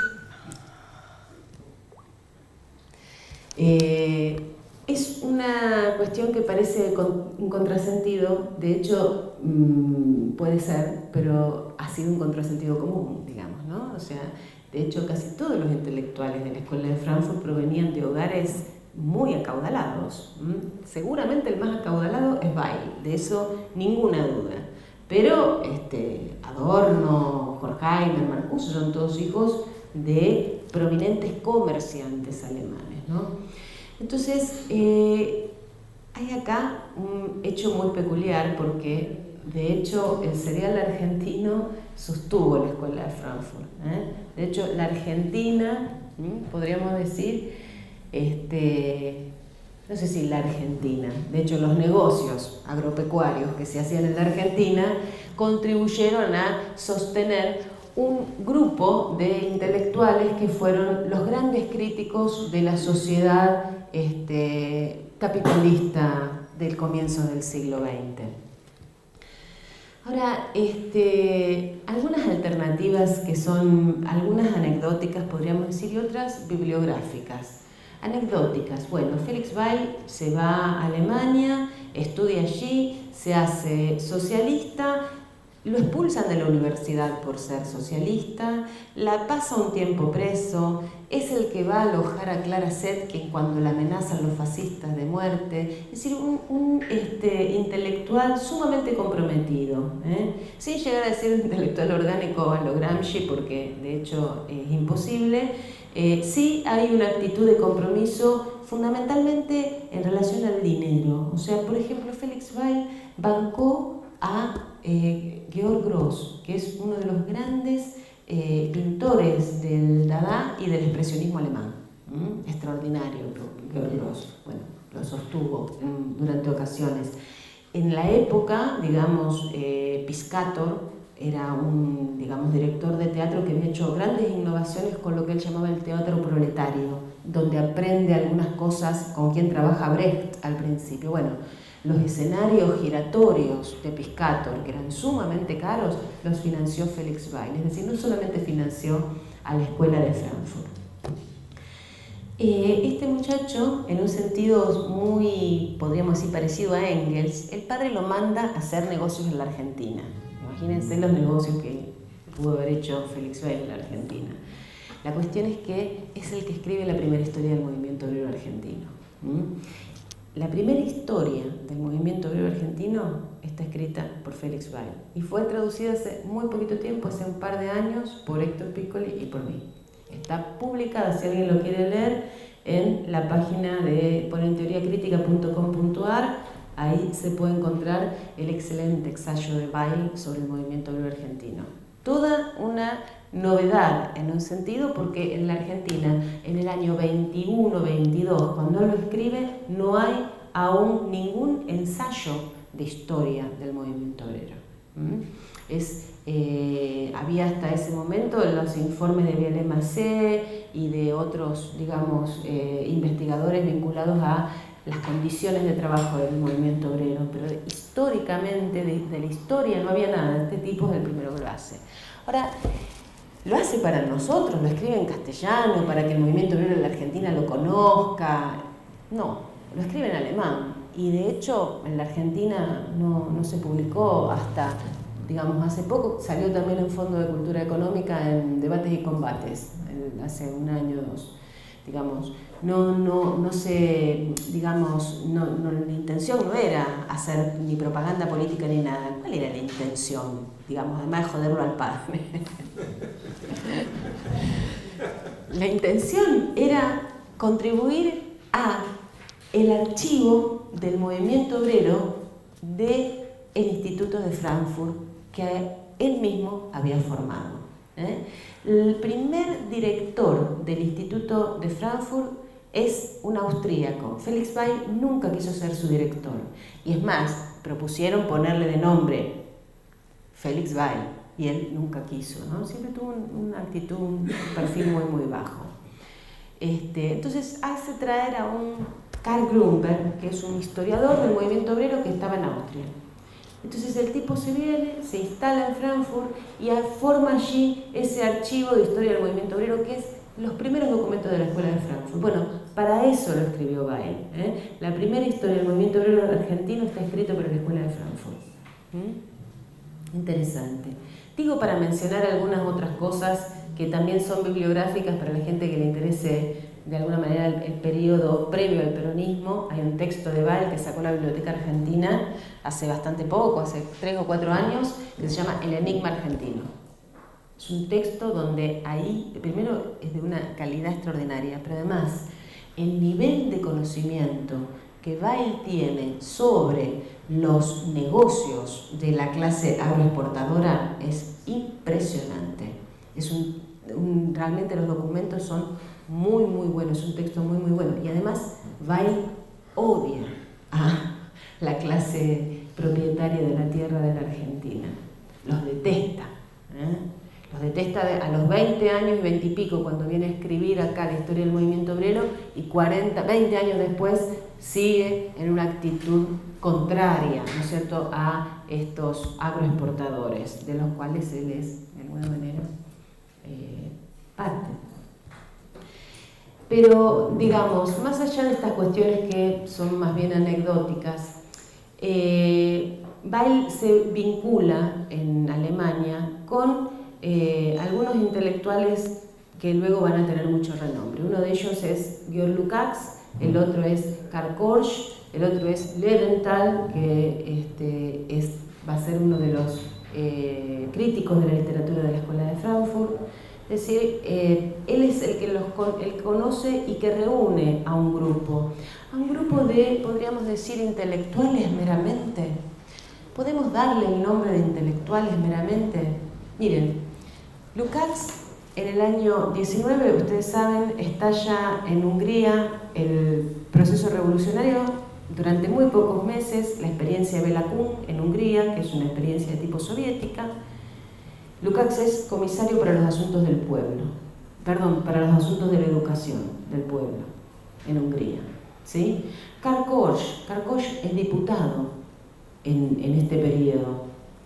eh, es una cuestión que parece con, un contrasentido, de hecho mmm, puede ser, pero ha sido un contrasentido común, digamos, ¿no? O sea, de hecho casi todos los intelectuales de la Escuela de Frankfurt provenían de hogares muy acaudalados. ¿Mm? Seguramente el más acaudalado es Weyl, de eso ninguna duda. Pero este, Adorno, Horkheimer, Marcuse son todos hijos de prominentes comerciantes alemanes, ¿no? Entonces, eh, hay acá un hecho muy peculiar porque, de hecho, el serial argentino sostuvo la Escuela de Frankfurt. ¿eh? De hecho, la Argentina, ¿sí? podríamos decir, este, no sé si la Argentina, de hecho los negocios agropecuarios que se hacían en la Argentina contribuyeron a sostener un grupo de intelectuales que fueron los grandes críticos de la sociedad este, capitalista del comienzo del siglo veinte. Ahora, este, algunas alternativas que son algunas anecdóticas, podríamos decir, y otras bibliográficas. Anecdóticas, bueno, Felix Weyl se va a Alemania, estudia allí, se hace socialista, lo expulsan de la universidad por ser socialista, la pasa un tiempo preso, es el que va a alojar a Clara Zetkin cuando la amenazan los fascistas de muerte, es decir, un, un este, intelectual sumamente comprometido, ¿eh? sin llegar a decir un intelectual orgánico a lo Gramsci, porque de hecho es imposible. Eh, sí hay una actitud de compromiso fundamentalmente en relación al dinero. O sea, por ejemplo, Felix Weyl bancó a eh, Georg Gross, que es uno de los grandes eh, pintores del Dada y del expresionismo alemán. ¿Mm? Extraordinario, Georg Gross. Bueno, lo sostuvo mm, durante ocasiones. En la época, digamos, eh, Piscator era un, digamos, director de teatro que había hecho grandes innovaciones con lo que él llamaba el teatro proletario, donde aprende algunas cosas con quien trabaja Brecht al principio. Bueno, los escenarios giratorios de Piscator, que eran sumamente caros, los financió Felix Weyl, es decir, no solamente financió a la Escuela de Frankfurt. Eh, este muchacho, en un sentido muy, podríamos decir, parecido a Engels, el padre lo manda a hacer negocios en la Argentina. Imagínense los negocios que pudo haber hecho Felix Weyl en la Argentina. La cuestión es que es el que escribe la primera historia del movimiento obrero argentino. ¿Mm? La primera historia del movimiento obrero argentino está escrita por Felix Weyl y fue traducida hace muy poquito tiempo, hace un par de años, por Héctor Piccoli y por mí. Está publicada, si alguien lo quiere leer, en la página de ponenteoriacrítica punto com punto ar. Ahí se puede encontrar el excelente ensayo de Weyl sobre el movimiento obrero argentino. Toda una novedad en un sentido, porque en la Argentina, en el año veintiuno veintidós, cuando él lo escribe, no hay aún ningún ensayo de historia del movimiento obrero. ¿Mm? Es, eh, había hasta ese momento los informes de Viollet Massé y de otros, digamos, eh, investigadores vinculados a las condiciones de trabajo del movimiento obrero, pero históricamente, de, de la historia, no había nada. Este tipo es el primero que lo hace. Ahora, lo hace para nosotros, lo escribe en castellano, para que el movimiento obrero de la Argentina lo conozca. No, lo escribe en alemán. Y de hecho, en la Argentina no, no se publicó hasta, digamos, hace poco. Salió también en Fondo de Cultura Económica en Debates y Combates, en, hace un año o dos. Digamos, no, no, no se, digamos, no, no, la intención no era hacer ni propaganda política ni nada. ¿Cuál era la intención? Digamos, además de joderlo al padre. La intención era contribuir a el archivo del movimiento obrero del Instituto de Frankfurt que él mismo había formado. ¿eh? El primer director del Instituto de Frankfurt es un austríaco. Felix Weil nunca quiso ser su director. Y es más, propusieron ponerle de nombre Felix Weil, y él nunca quiso, ¿no? Siempre tuvo un, una actitud, un perfil muy, muy bajo. Este, entonces hace traer a un Karl Grünberg, que es un historiador del movimiento obrero que estaba en Austria. Entonces el tipo se viene, se instala en Frankfurt y forma allí ese archivo de historia del movimiento obrero que es los primeros documentos de la Escuela de Frankfurt. Bueno, para eso lo escribió Weil. ¿eh? La primera historia del movimiento obrero argentino está escrito por la Escuela de Frankfurt. ¿Mm? Interesante. Digo para mencionar algunas otras cosas que también son bibliográficas para la gente que le interese de alguna manera el, el periodo previo al peronismo. Hay un texto de Weil que sacó la Biblioteca Argentina hace bastante poco, hace tres o cuatro años, que se llama El Enigma Argentino. Es un texto donde ahí, primero, es de una calidad extraordinaria, pero además el nivel de conocimiento que Weil tiene sobre los negocios de la clase agroexportadora es impresionante. Es un, un, realmente los documentos son muy, muy buenos, es un texto muy, muy bueno. Y además, Weil odia a la clase propietaria de la tierra de la Argentina. Los detesta. ¿eh? Los detesta a los veinte años y veinte y pico, cuando viene a escribir acá la historia del movimiento obrero, y cuarenta, veinte años después sigue en una actitud contraria, ¿no es cierto?, a estos agroexportadores, de los cuales él es, de alguna manera, eh, parte. Pero, digamos, más allá de estas cuestiones que son más bien anecdóticas, eh, Weil se vincula en Alemania con eh, algunos intelectuales que luego van a tener mucho renombre. Uno de ellos es Georg Lukács, el otro es Karl Korsch, el otro es Leventhal, que este, es, va a ser uno de los eh, críticos de la literatura de la Escuela de Frankfurt. Es decir, eh, él es el que los él conoce y que reúne a un grupo, a un grupo de, podríamos decir, intelectuales meramente. ¿Podemos darle el nombre de intelectuales meramente? Miren, Lukács en el año diecinueve, ustedes saben, estalla en Hungría el proceso revolucionario durante muy pocos meses, la experiencia de Bela Kun en Hungría, que es una experiencia de tipo soviética. Lukács es comisario para los asuntos del pueblo, perdón, para los asuntos de la educación del pueblo en Hungría. ¿Sí? Karl Korsch, Karl Korsch es diputado en, en este periodo.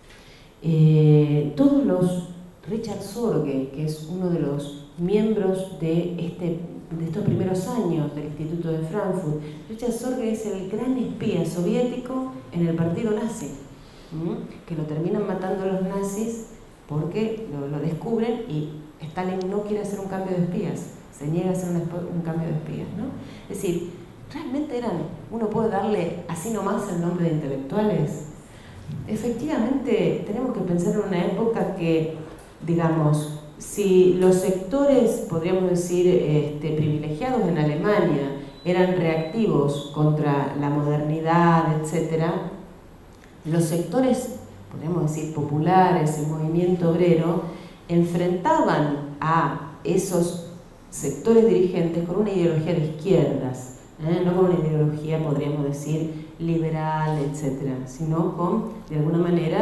Eh, todos los, Richard Sorge, que es uno de los miembros de, este, de estos primeros años del Instituto de Frankfurt, Richard Sorge es el gran espía soviético en el partido nazi, ¿m? que lo terminan matando los nazis porque lo, lo descubren y Stalin no quiere hacer un cambio de espías, se niega a hacer un, un cambio de espías, ¿no? Es decir, realmente eran, uno puede darle así nomás el nombre de intelectuales. Efectivamente, tenemos que pensar en una época que, digamos, si los sectores, podríamos decir, este, privilegiados en Alemania eran reactivos contra la modernidad, etcétera, los sectores, podríamos decir, populares, el movimiento obrero, enfrentaban a esos sectores dirigentes con una ideología de izquierdas, ¿eh? no con una ideología, podríamos decir, liberal, etcétera, sino con, de alguna manera,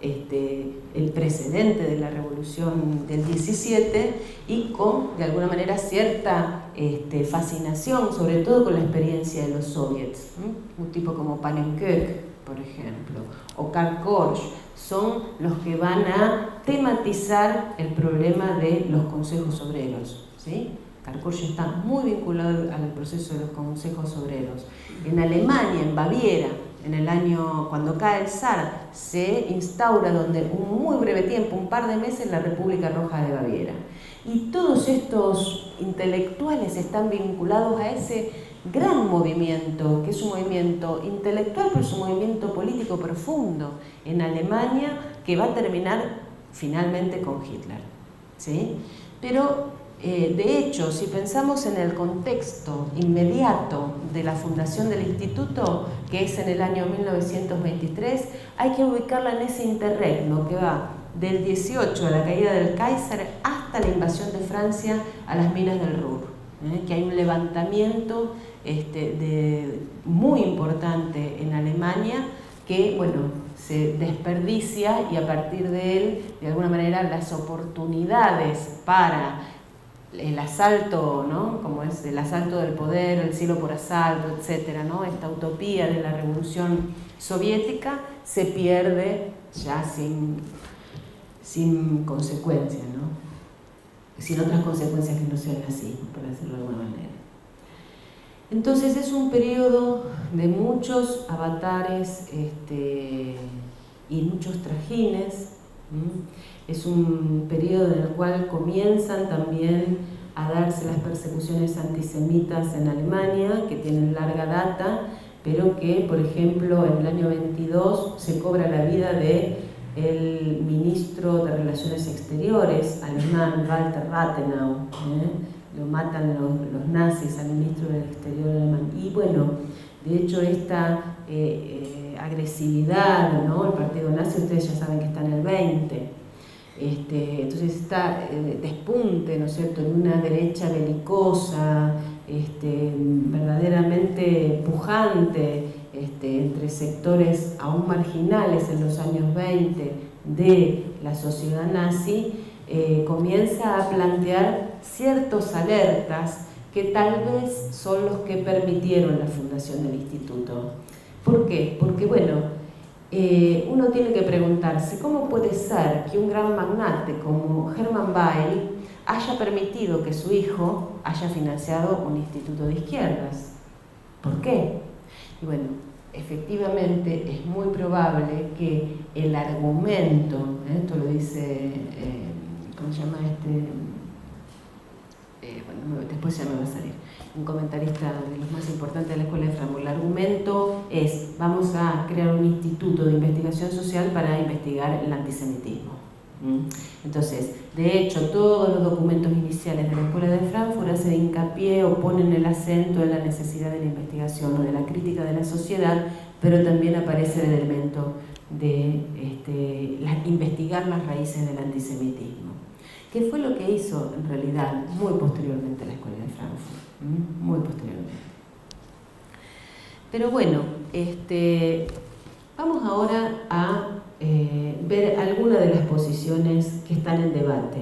este, el precedente de la revolución del diecisiete y con, de alguna manera, cierta este, fascinación, sobre todo con la experiencia de los soviets. ¿Mm? Un tipo como Panenkök, por ejemplo, o Karl Korsch, son los que van a tematizar el problema de los consejos obreros, ¿sí? Karl Korsch está muy vinculado al proceso de los consejos obreros. En Alemania, en Baviera, en el año, cuando cae el zar, se instaura durante un muy breve tiempo, un par de meses, la República Roja de Baviera. Y todos estos intelectuales están vinculados a ese gran movimiento, que es un movimiento intelectual, pero es un movimiento político profundo en Alemania, que va a terminar finalmente con Hitler, ¿sí? Pero, eh, de hecho, si pensamos en el contexto inmediato de la fundación del instituto, que es en el año mil novecientos veintitrés, hay que ubicarla en ese interregno que va del dieciocho, a la caída del Kaiser, hasta la invasión de Francia a las minas del Ruhr, ¿eh? Que hay un levantamiento este, de, muy importante en Alemania que, bueno, se desperdicia, y a partir de él, de alguna manera, las oportunidades para el asalto, ¿no? Como es el asalto del poder, el cielo por asalto, etcétera, ¿no? Esta utopía de la revolución soviética se pierde ya sin, sin consecuencias, ¿no? Sin otras consecuencias que no sean así, por decirlo de alguna manera. Entonces es un periodo de muchos avatares este, y muchos trajines. ¿Mm? Es un periodo en el cual comienzan también a darse las persecuciones antisemitas en Alemania, que tienen larga data, pero que, por ejemplo, en el año veintidós se cobra la vida de el ministro de Relaciones Exteriores alemán, Walter Rathenau, ¿eh? Lo matan los, los nazis al ministro del Exterior alemán. Y bueno, de hecho esta eh, eh, agresividad, ¿no? El partido nazi, ustedes ya saben que está en el veinte. Este, entonces está eh, despunte, ¿no es cierto?, en una derecha belicosa, este, verdaderamente pujante, este, entre sectores aún marginales en los años veinte de la sociedad nazi, eh, comienza a plantear ciertos alertas que tal vez son los que permitieron la fundación del instituto. ¿Por qué? Porque, bueno, eh, uno tiene que preguntarse cómo puede ser que un gran magnate como Hermann Weyl haya permitido que su hijo haya financiado un instituto de izquierdas. ¿Por qué? Y bueno, efectivamente es muy probable que el argumento, ¿eh? Esto lo dice, eh, ¿cómo se llama este? Eh, bueno, después ya me va a salir, un comentarista de los más importantes de la Escuela de Frankfurt. El argumento es: vamos a crear un instituto de investigación social para investigar el antisemitismo. ¿Mm? Entonces, de hecho, todos los documentos iniciales de la Escuela de Frankfurt hacen hincapié o ponen el acento en la necesidad de la investigación o de la crítica de la sociedad, pero también aparece el elemento de este, la, investigar las raíces del antisemitismo, que fue lo que hizo en realidad muy posteriormente la Escuela de Frankfurt, ¿Mm? muy posteriormente. Pero bueno, este, vamos ahora a eh, ver algunas de las posiciones que están en debate.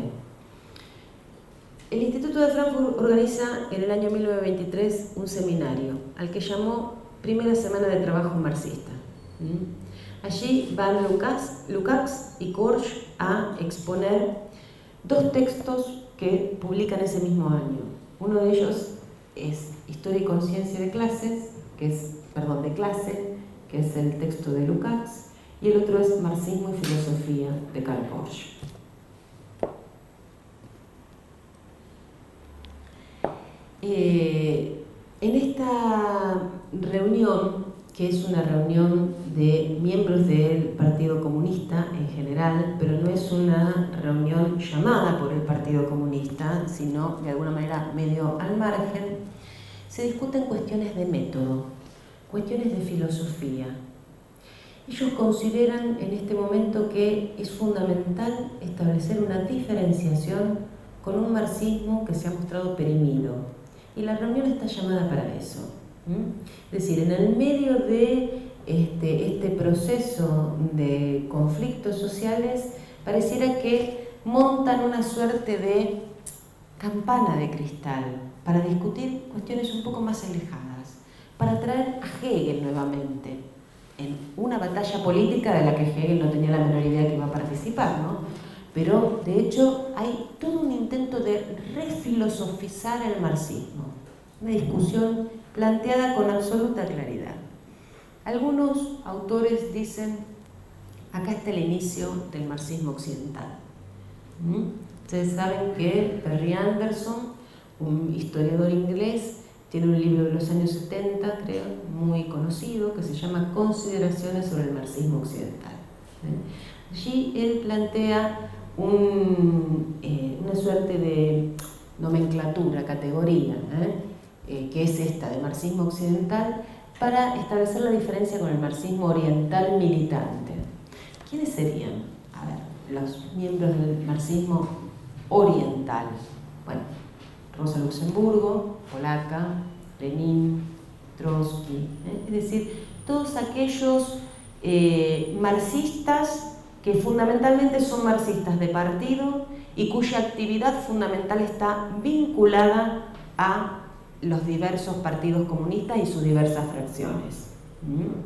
El Instituto de Frankfurt organiza en el año mil novecientos veintitrés un seminario al que llamó Primera Semana de Trabajo Marxista. ¿Mm? Allí van Lukács, Lukács y Korsch a exponer dos textos que publican ese mismo año. Uno de ellos es Historia y Conciencia de Clases, que es, perdón, de clase, que es el texto de Lukács, y el otro es Marxismo y Filosofía, de Karl Korsch. Eh, en esta reunión, que es una reunión de miembros del Partido Comunista en general, pero no es una reunión llamada por el Partido Comunista, sino de alguna manera medio al margen, se discuten cuestiones de método, cuestiones de filosofía. Ellos consideran en este momento que es fundamental establecer una diferenciación con un marxismo que se ha mostrado perimido. Y la reunión está llamada para eso. ¿Mm? Es decir, en el medio de este, este proceso de conflictos sociales pareciera que montan una suerte de campana de cristal para discutir cuestiones un poco más alejadas, para traer a Hegel nuevamente en una batalla política de la que Hegel no tenía la menor idea que iba a participar, ¿no? Pero de hecho hay todo un intento de refilosofizar el marxismo, una discusión planteada con absoluta claridad. Algunos autores dicen, acá está el inicio del marxismo occidental. ¿Mm? Ustedes saben que Perry Anderson, un historiador inglés, tiene un libro de los años setenta, creo, muy conocido, que se llama Consideraciones sobre el marxismo occidental. ¿Eh? Allí él plantea un, eh, una suerte de nomenclatura, categoría, ¿eh? Eh, que es esta de marxismo occidental, para establecer la diferencia con el marxismo oriental militante. ¿Quiénes serían? A ver, los miembros del marxismo oriental. Bueno, Rosa Luxemburgo, polaca, Lenin, Trotsky, ¿eh? Es decir, todos aquellos eh, marxistas que fundamentalmente son marxistas de partido y cuya actividad fundamental está vinculada a los diversos partidos comunistas y sus diversas fracciones. ¿Mm?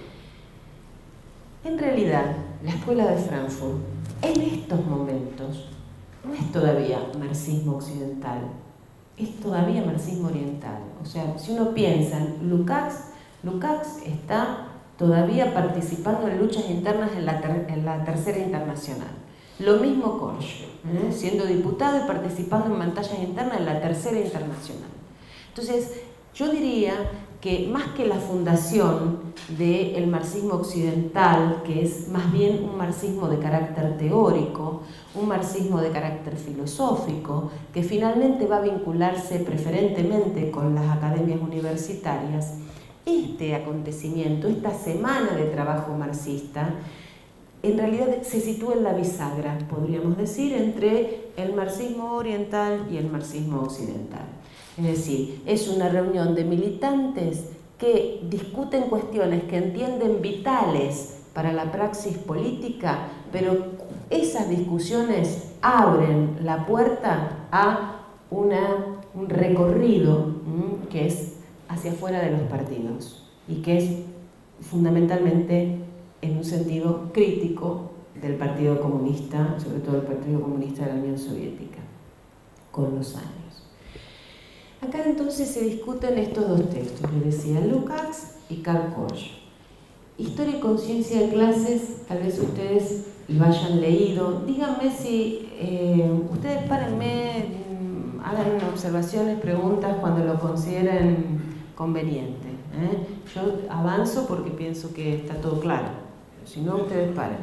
En realidad, la Escuela de Frankfurt, en estos momentos, no es todavía marxismo occidental, es todavía marxismo oriental. O sea, si uno piensa en Lukács, Lukács está todavía participando en luchas internas en la, ter en la Tercera Internacional. Lo mismo Korsch, ¿eh? siendo diputado y participando en batallas internas en la Tercera Internacional. Entonces, yo diría que más que la fundación del marxismo occidental, que es más bien un marxismo de carácter teórico, un marxismo de carácter filosófico, que finalmente va a vincularse preferentemente con las academias universitarias, este acontecimiento, esta semana de trabajo marxista, en realidad se sitúa en la bisagra, podríamos decir, entre el marxismo oriental y el marxismo occidental. Es decir, es una reunión de militantes que discuten cuestiones que entienden vitales para la praxis política, pero esas discusiones abren la puerta a una, un recorrido ¿m? que es hacia afuera de los partidos y que es fundamentalmente en un sentido crítico del Partido Comunista, sobre todo el Partido Comunista de la Unión Soviética, con los años. Acá entonces se discuten estos dos textos, les decía, Lukács y Karl Korsch. Historia y conciencia de clases, tal vez ustedes lo hayan leído. Díganme si, eh, ustedes párenme, hagan observaciones, preguntas cuando lo consideren conveniente. ¿eh? Yo avanzo porque pienso que está todo claro, si no ustedes paren.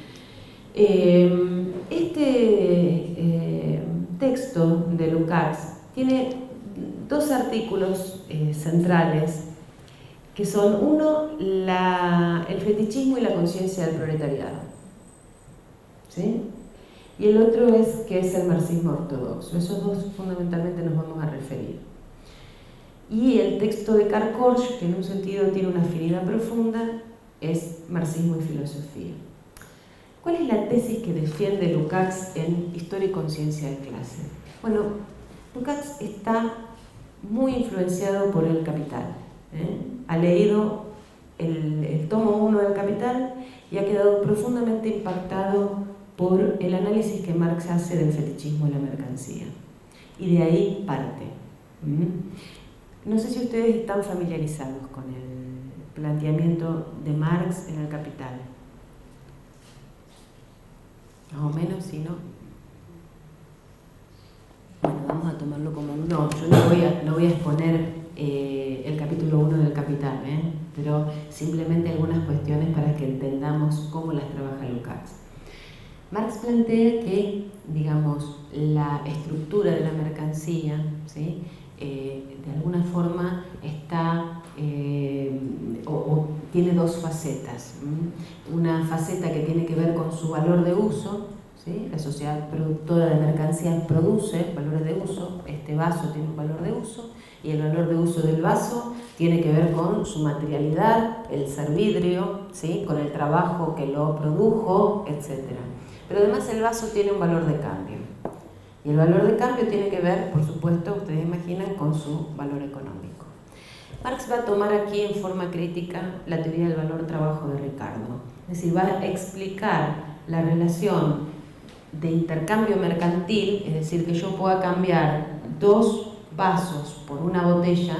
Eh, este eh, texto de Lukács tiene dos artículos eh, centrales que son, uno, la, el fetichismo y la conciencia del proletariado, ¿sí? Y el otro es qué es el marxismo ortodoxo. Esos dos fundamentalmente nos vamos a referir. Y el texto de Karl Korsch, que en un sentido tiene una afinidad profunda, es marxismo y filosofía. ¿Cuál es la tesis que defiende Lukács en Historia y conciencia de clase? Bueno, Lukács está muy influenciado por El Capital. ¿eh? Ha leído el, el tomo uno del Capital y ha quedado profundamente impactado por el análisis que Marx hace del fetichismo y la mercancía. Y de ahí parte. ¿Mm? No sé si ustedes están familiarizados con el planteamiento de Marx en El Capital. Más o menos, si no. Bueno, vamos a tomarlo como un no. Yo no voy a, no voy a exponer eh, el capítulo uno del Capital, ¿eh? pero simplemente algunas cuestiones para que entendamos cómo las trabaja Lukács. Marx plantea que, digamos, la estructura de la mercancía, ¿sí? eh, de alguna forma está eh, o, o tiene dos facetas. ¿m? Una faceta que tiene que ver con su valor de uso, ¿sí? La sociedad productora de mercancías produce valores de uso, este vaso tiene un valor de uso, y el valor de uso del vaso tiene que ver con su materialidad, el ser vidrio, ¿sí? Con el trabajo que lo produjo, etcétera. Pero además el vaso tiene un valor de cambio. Y el valor de cambio tiene que ver, por supuesto, ustedes imaginan, con su valor económico. Marx va a tomar aquí en forma crítica la teoría del valor-trabajo de Ricardo. Es decir, va a explicar la relación de intercambio mercantil, es decir, que yo pueda cambiar dos vasos por una botella,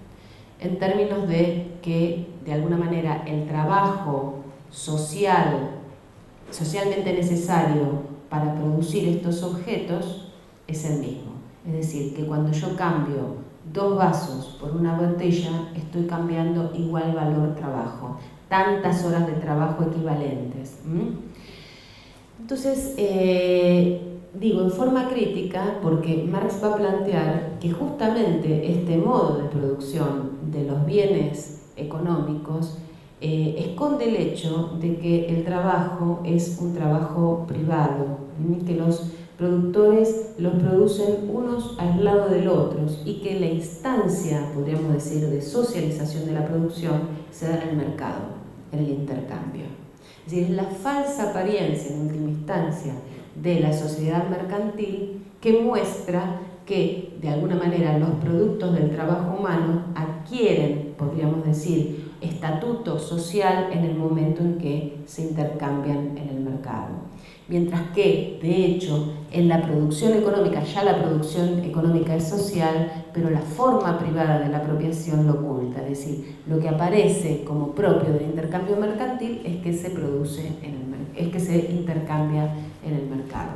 en términos de que, de alguna manera, el trabajo social, socialmente necesario para producir estos objetos es el mismo. Es decir, que cuando yo cambio dos vasos por una botella, estoy cambiando igual valor trabajo, tantas horas de trabajo equivalentes. ¿Mm? Entonces, eh, digo en forma crítica porque Marx va a plantear que justamente este modo de producción de los bienes económicos eh, esconde el hecho de que el trabajo es un trabajo privado, ¿sí? Que los productores los producen unos al lado del otro y que la instancia, podríamos decir, de socialización de la producción se da en el mercado, en el intercambio. Es decir, es la falsa apariencia, en última instancia, de la sociedad mercantil que muestra que, de alguna manera, los productos del trabajo humano adquieren, podríamos decir, estatuto social en el momento en que se intercambian en el mercado. Mientras que, de hecho, en la producción económica, ya la producción económica es social, pero la forma privada de la apropiación lo oculta. Es decir, lo que aparece como propio del intercambio mercantil es que se produce en el, es que se intercambia en el mercado.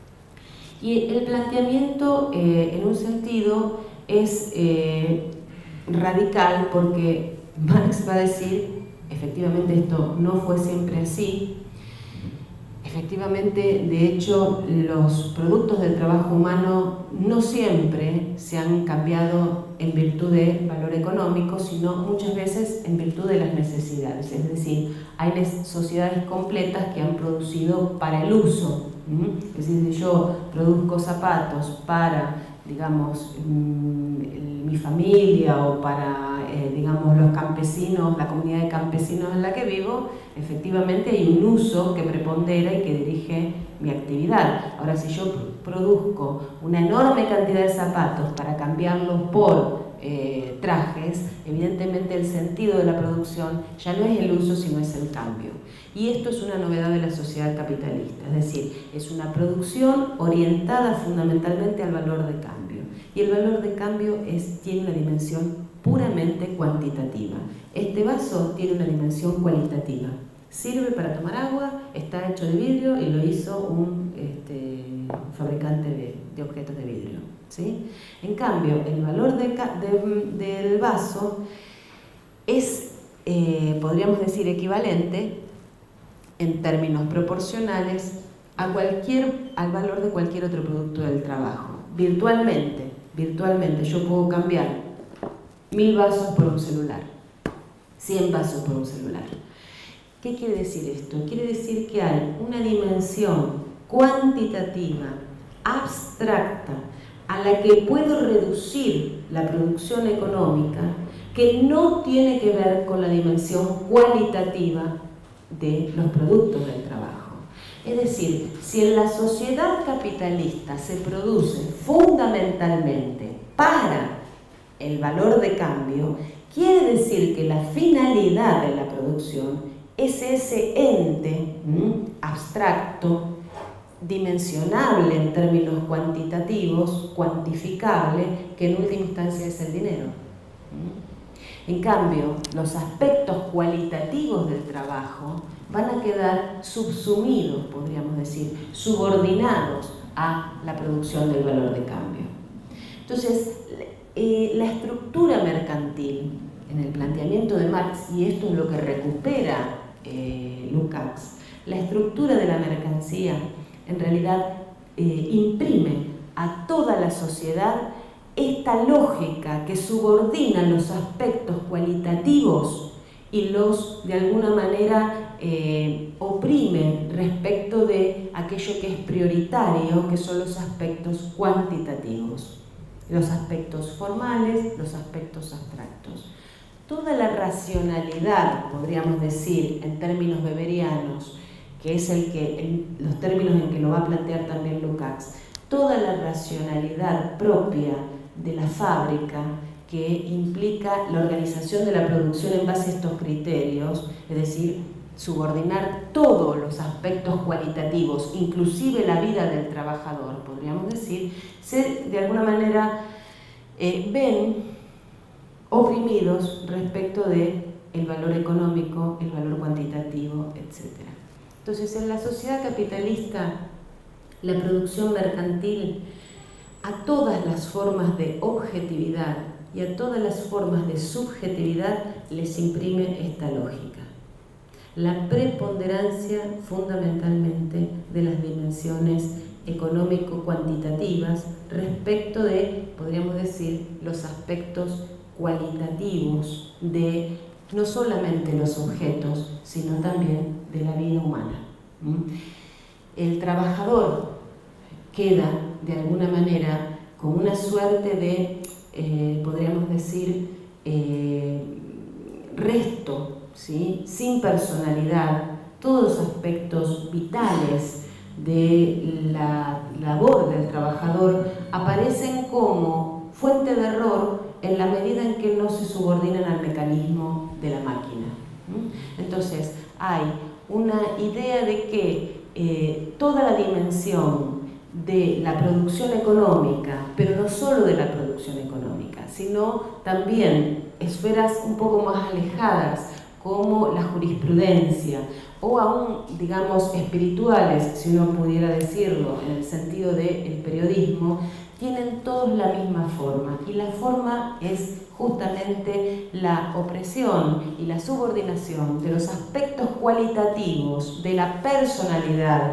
Y el planteamiento, eh, en un sentido, es eh, radical porque Marx va a decir, efectivamente esto no fue siempre así. Efectivamente, de hecho, los productos del trabajo humano no siempre se han cambiado en virtud de valor económico, sino muchas veces en virtud de las necesidades. Es decir, hay sociedades completas que han producido para el uso. ¿Mm? Es decir, si yo produzco zapatos para, digamos, mi familia o para, eh, digamos, los campesinos, la comunidad de campesinos en la que vivo, efectivamente hay un uso que prepondera y que dirige mi actividad. Ahora, si yo produzco una enorme cantidad de zapatos para cambiarlos por eh, trajes, evidentemente el sentido de la producción ya no es el uso, sino es el cambio. Y esto es una novedad de la sociedad capitalista, es decir, es una producción orientada fundamentalmente al valor de cambio. Y el valor de cambio es, tiene una dimensión puramente cuantitativa. Este vaso tiene una dimensión cualitativa. Sirve para tomar agua, está hecho de vidrio y lo hizo un este, fabricante de, de objetos de vidrio, ¿sí? En cambio, el valor de, de, del vaso es, eh, podríamos decir, equivalente en términos proporcionales a cualquier, al valor de cualquier otro producto del trabajo. Virtualmente, virtualmente yo puedo cambiar mil vasos por un celular, cien vasos por un celular. ¿Qué quiere decir esto? Quiere decir que hay una dimensión cuantitativa, abstracta, a la que puedo reducir la producción económica, que no tiene que ver con la dimensión cualitativa de los productos del trabajo. Es decir, si en la sociedad capitalista se produce fundamentalmente para el valor de cambio, quiere decir que la finalidad de la producción es ese ente ¿m? abstracto, dimensionable en términos cuantitativos, cuantificable, que en última instancia es el dinero. ¿m? En cambio, los aspectos cualitativos del trabajo van a quedar subsumidos, podríamos decir, subordinados a la producción del valor de cambio. Entonces, eh, la estructura mercantil en el planteamiento de Marx, y esto es lo que recupera eh, Lukács, la estructura de la mercancía en realidad eh, imprime a toda la sociedad esta lógica que subordina los aspectos cualitativos y los, de alguna manera, eh, oprime respecto de aquello que es prioritario, que son los aspectos cuantitativos, los aspectos formales, los aspectos abstractos. Toda la racionalidad, podríamos decir, en términos weberianos, que es el que, en los términos en que lo va a plantear también Lukács, toda la racionalidad propia de la fábrica, que implica la organización de la producción en base a estos criterios, es decir, subordinar todos los aspectos cualitativos, inclusive la vida del trabajador, podríamos decir, se de alguna manera eh, ven oprimidos respecto de el valor económico, el valor cuantitativo, etcétera. Entonces, en la sociedad capitalista, la producción mercantil a todas las formas de objetividad y a todas las formas de subjetividad les imprime esta lógica. La preponderancia fundamentalmente de las dimensiones económico-cuantitativas respecto de, podríamos decir, los aspectos cualitativos de no solamente los objetos, sino también de la vida humana. El trabajador queda, de alguna manera, con una suerte de, eh, podríamos decir, eh, resto, ¿sí? Sin personalidad. Todos los aspectos vitales de la labor del trabajador aparecen como fuente de error en la medida en que no se subordinan al mecanismo de la máquina. Entonces, hay una idea de que eh, toda la dimensión de la producción económica, pero no solo de la producción económica, sino también esferas un poco más alejadas, como la jurisprudencia, o aún, digamos, espirituales, si uno pudiera decirlo, en el sentido del periodismo, tienen todos la misma forma, y la forma es justamente la opresión y la subordinación de los aspectos cualitativos de la personalidad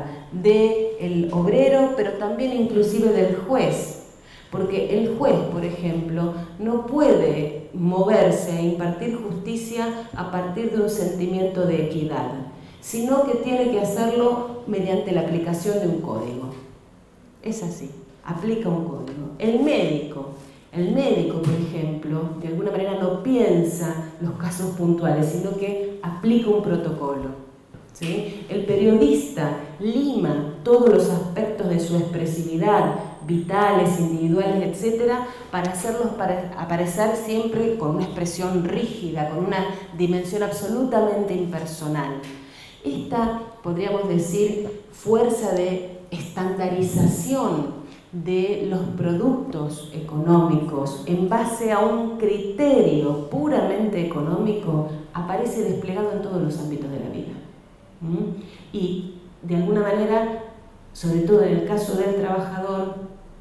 del obrero, pero también inclusive del juez, porque el juez, por ejemplo, no puede moverse e impartir justicia a partir de un sentimiento de equidad, sino que tiene que hacerlo mediante la aplicación de un código. Es así. Aplica un código. El médico, el médico, por ejemplo, de alguna manera no piensa los casos puntuales, sino que aplica un protocolo, ¿sí? El periodista lima todos los aspectos de su expresividad, vitales, individuales, etcétera, para hacerlos para aparecer siempre con una expresión rígida, con una dimensión absolutamente impersonal. Esta, podríamos decir, fuerza de estandarización de los productos económicos en base a un criterio puramente económico aparece desplegado en todos los ámbitos de la vida. ¿Mm? Y de alguna manera, sobre todo en el caso del trabajador,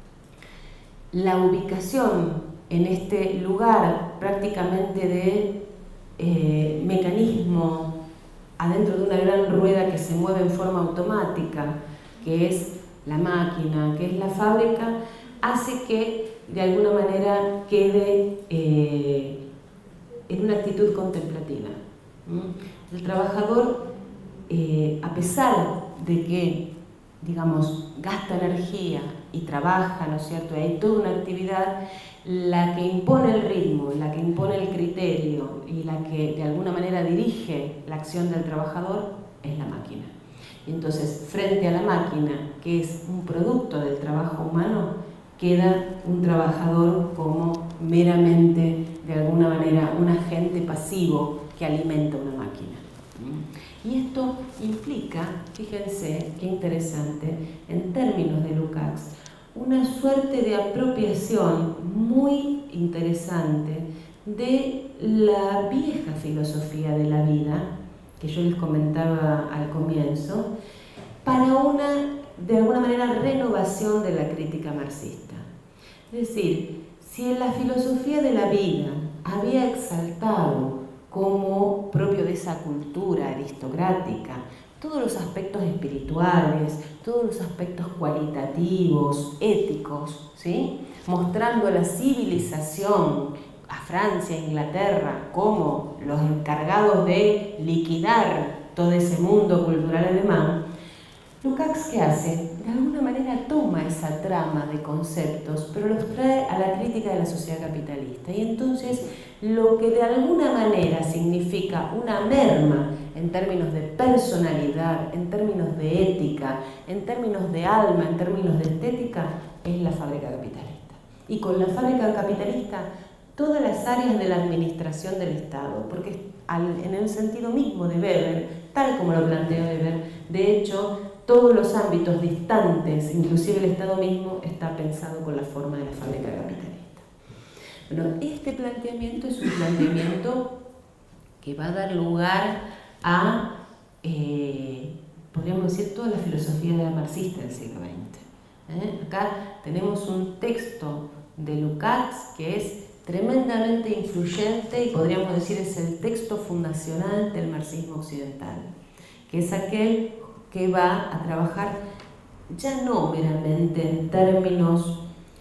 la ubicación en este lugar prácticamente de eh, mecanismo adentro de una gran rueda que se mueve en forma automática, que es la máquina, que es la fábrica, hace que de alguna manera quede eh, en una actitud contemplativa. ¿Mm? El trabajador, eh, a pesar de que, digamos, gasta energía y trabaja, ¿no es cierto?, y hay toda una actividad, la que impone el ritmo, la que impone el criterio y la que de alguna manera dirige la acción del trabajador es la máquina. Y entonces, frente a la máquina, que es un producto del trabajo humano, queda un trabajador como meramente, de alguna manera, un agente pasivo que alimenta una máquina. Y esto implica, fíjense qué interesante, en términos de Lukács, una suerte de apropiación muy interesante de la vieja filosofía de la vida, que yo les comentaba al comienzo, para una, de alguna manera, renovación de la crítica marxista. Es decir, si en la filosofía de la vida había exaltado como propio de esa cultura aristocrática todos los aspectos espirituales, todos los aspectos cualitativos, éticos, ¿sí?, mostrando a la civilización, a Francia e Inglaterra, como los encargados de liquidar todo ese mundo cultural alemán, Lukács, ¿qué hace? De alguna manera toma esa trama de conceptos, pero los trae a la crítica de la sociedad capitalista. Y entonces, lo que de alguna manera significa una merma en términos de personalidad, en términos de ética, en términos de alma, en términos de estética, es la fábrica capitalista. Y con la fábrica capitalista, todas las áreas de la administración del Estado, porque en el sentido mismo de Weber, tal como lo planteó Weber, de hecho, todos los ámbitos distantes, inclusive el Estado mismo, está pensado con la forma de la fábrica capitalista. Bueno, este planteamiento es un planteamiento que va a dar lugar a, eh, podríamos decir, toda la filosofía marxista del siglo veinte. ¿Eh? Acá tenemos un texto de Lukács que es tremendamente influyente y podríamos decir es el texto fundacional del marxismo occidental, que es aquel que va a trabajar ya no meramente en términos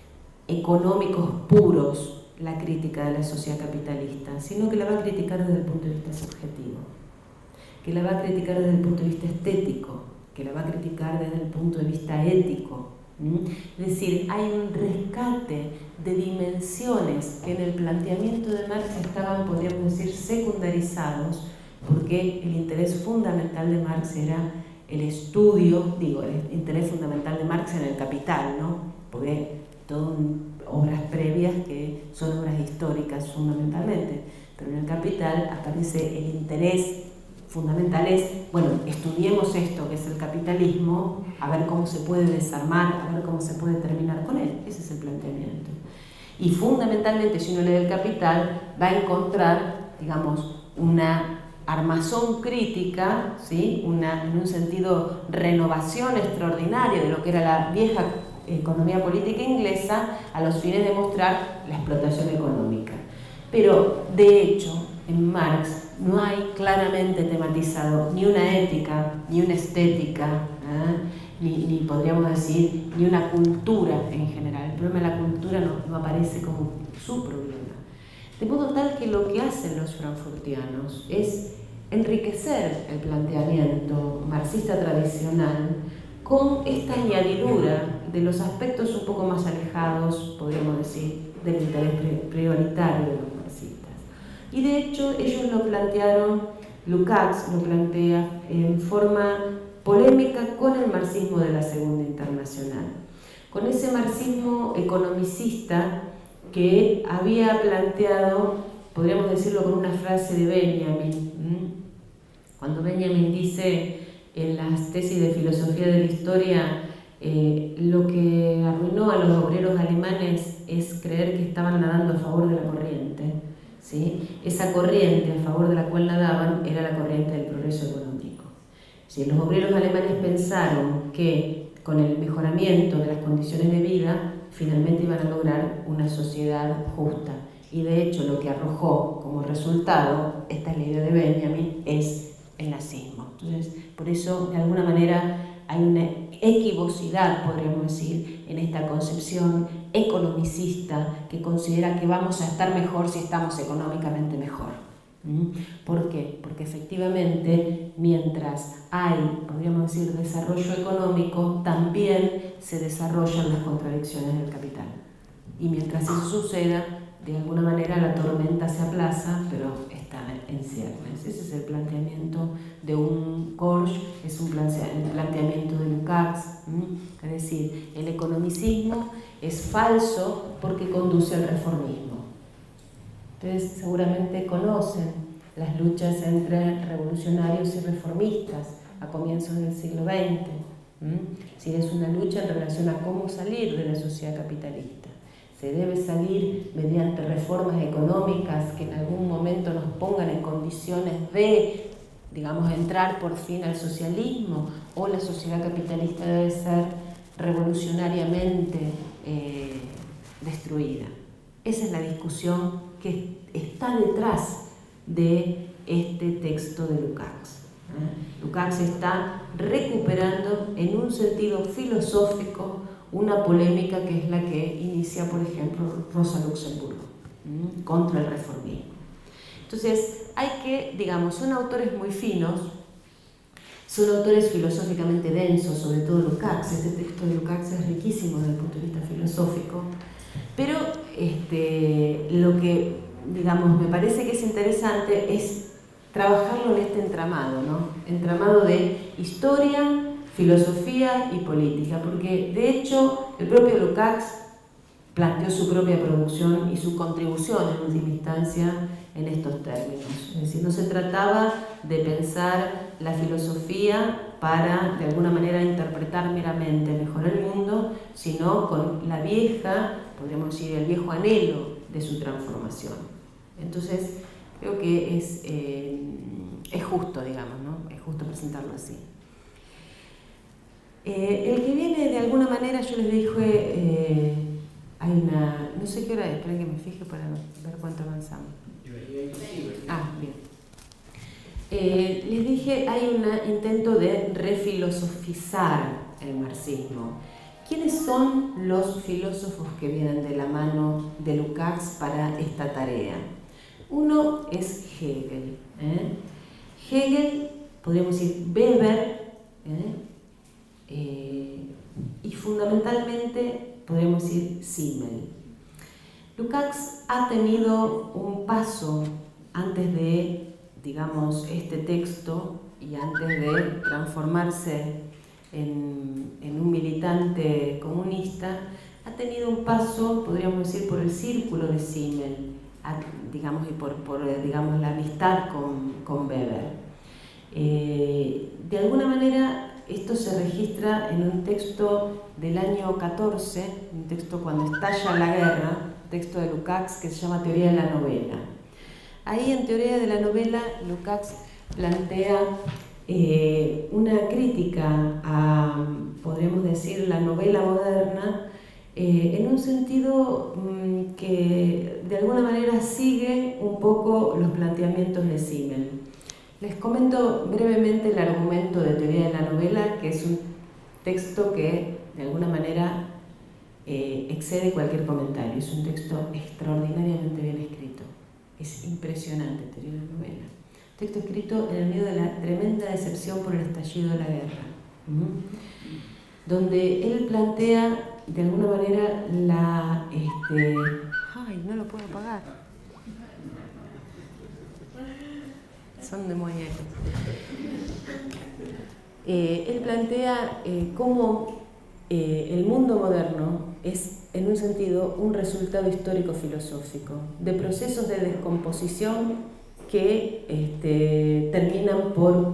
económicos puros la crítica de la sociedad capitalista, sino que la va a criticar desde el punto de vista subjetivo, que la va a criticar desde el punto de vista estético, que la va a criticar desde el punto de vista ético. ¿Mm? Es decir, hay un rescate de dimensiones que en el planteamiento de Marx estaban, podríamos decir, secundarizados, porque el interés fundamental de Marx era el estudio, digo, el interés fundamental de Marx en el Capital, ¿no? Porque todas obras previas que son obras históricas fundamentalmente, pero en el Capital aparece el interés fundamental es, bueno, estudiemos esto que es el capitalismo, a ver cómo se puede desarmar, a ver cómo se puede terminar con él. Ese es el planteamiento. Y fundamentalmente, si uno lee el Capital, va a encontrar, digamos, una armazón crítica, ¿sí? Una, en un sentido, renovación extraordinaria de lo que era la vieja economía política inglesa a los fines de mostrar la explotación económica. Pero, de hecho, en Marx no hay claramente tematizado ni una ética, ni una estética, ¿eh? ni, ni podríamos decir, ni una cultura en general. El problema de la cultura no, no aparece como su problema. De modo tal que lo que hacen los frankfurtianos es enriquecer el planteamiento marxista tradicional con esta añadidura de los aspectos un poco más alejados, podríamos decir, del interés prioritario de los marxistas. Y de hecho ellos lo plantearon, Lukács lo plantea en forma polémica con el marxismo de la Segunda Internacional, con ese marxismo economicista que había planteado, podríamos decirlo con una frase de Benjamin, cuando Benjamin dice en las tesis de filosofía de la historia, eh, lo que arruinó a los obreros alemanes es creer que estaban nadando a favor de la corriente, ¿sí? Esa corriente a favor de la cual nadaban era la corriente del progreso económico. Si los obreros alemanes pensaron que con el mejoramiento de las condiciones de vida finalmente iban a lograr una sociedad justa. Y de hecho lo que arrojó como resultado, esta es la idea de Benjamin, es el nazismo. Entonces, por eso, de alguna manera, hay una equivocidad, podríamos decir, en esta concepción economicista que considera que vamos a estar mejor si estamos económicamente mejor. ¿Mm? ¿Por qué? Porque efectivamente, mientras hay, podríamos decir, desarrollo económico, también se desarrollan las contradicciones del capital. Y mientras eso suceda, de alguna manera la tormenta se aplaza, pero está en ciernes. Ese es el planteamiento de un Korsch, es un planteamiento de Lukács. Es decir, el economicismo es falso porque conduce al reformismo. Ustedes seguramente conocen las luchas entre revolucionarios y reformistas a comienzos del siglo veinte. Si es una lucha en relación a cómo salir de la sociedad capitalista. Se debe salir mediante reformas económicas que en algún momento nos pongan en condiciones de, digamos, entrar por fin al socialismo, o la sociedad capitalista debe ser revolucionariamente eh, destruida. Esa es la discusión que está detrás de este texto de Lukács. ¿eh? Lukács está recuperando en un sentido filosófico una polémica que es la que inicia, por ejemplo, Rosa Luxemburgo, ¿m? contra el reformismo. Entonces, hay que, digamos, son autores muy finos, Son autores filosóficamente densos, sobre todo Lukács. Este texto de Lukács es riquísimo desde el punto de vista filosófico, pero este, lo que, digamos, me parece que es interesante es trabajarlo en este entramado, ¿no? Entramado de historia, filosofía y política, porque de hecho el propio Lukács planteó su propia producción y su contribución en última instancia en estos términos. Es decir, no se trataba de pensar la filosofía para, de alguna manera, interpretar meramente mejor el mundo, sino con la vieja, podríamos decir, el viejo anhelo de su transformación. Entonces, creo que es, eh, es justo, digamos, ¿no? Es justo presentarlo así. Eh, el que viene, de alguna manera, yo les dije, eh, hay una, no sé qué hora es, esperen que me fije para ver cuánto avanzamos. Ah, bien. Eh, les dije, hay un intento de refilosofizar el marxismo. ¿Quiénes son los filósofos que vienen de la mano de Lukács para esta tarea? Uno es Hegel. ¿eh? Hegel, podríamos decir Weber, ¿eh? Eh, y fundamentalmente podríamos decir Simmel. Lukács ha tenido un paso antes de, digamos, este texto y antes de transformarse en, en un militante comunista, ha tenido un paso, podríamos decir, por el círculo de Simmel, a, digamos, y por, por digamos, la amistad con, con Weber. Eh, de alguna manera, esto se registra en un texto del año catorce, un texto cuando estalla la guerra, un texto de Lukács que se llama Teoría de la novela. Ahí, en Teoría de la novela, Lukács plantea eh, una crítica a, podríamos decir, la novela moderna, eh, en un sentido mmm, que de alguna manera sigue un poco los planteamientos de Simmel. Les comento brevemente el argumento de Teoría de la novela, que es un texto que de alguna manera eh, excede cualquier comentario. Es un texto extraordinariamente bien escrito. Es impresionante, Teoría de la novela. Texto escrito en el medio de la tremenda decepción por el estallido de la guerra, ¿Mm? donde él plantea de alguna manera la... Este... ¡Ay, no lo puedo pagar! Son demoníacos. Eh, él plantea eh, cómo eh, el mundo moderno es, en un sentido, un resultado histórico-filosófico de procesos de descomposición que este, terminan por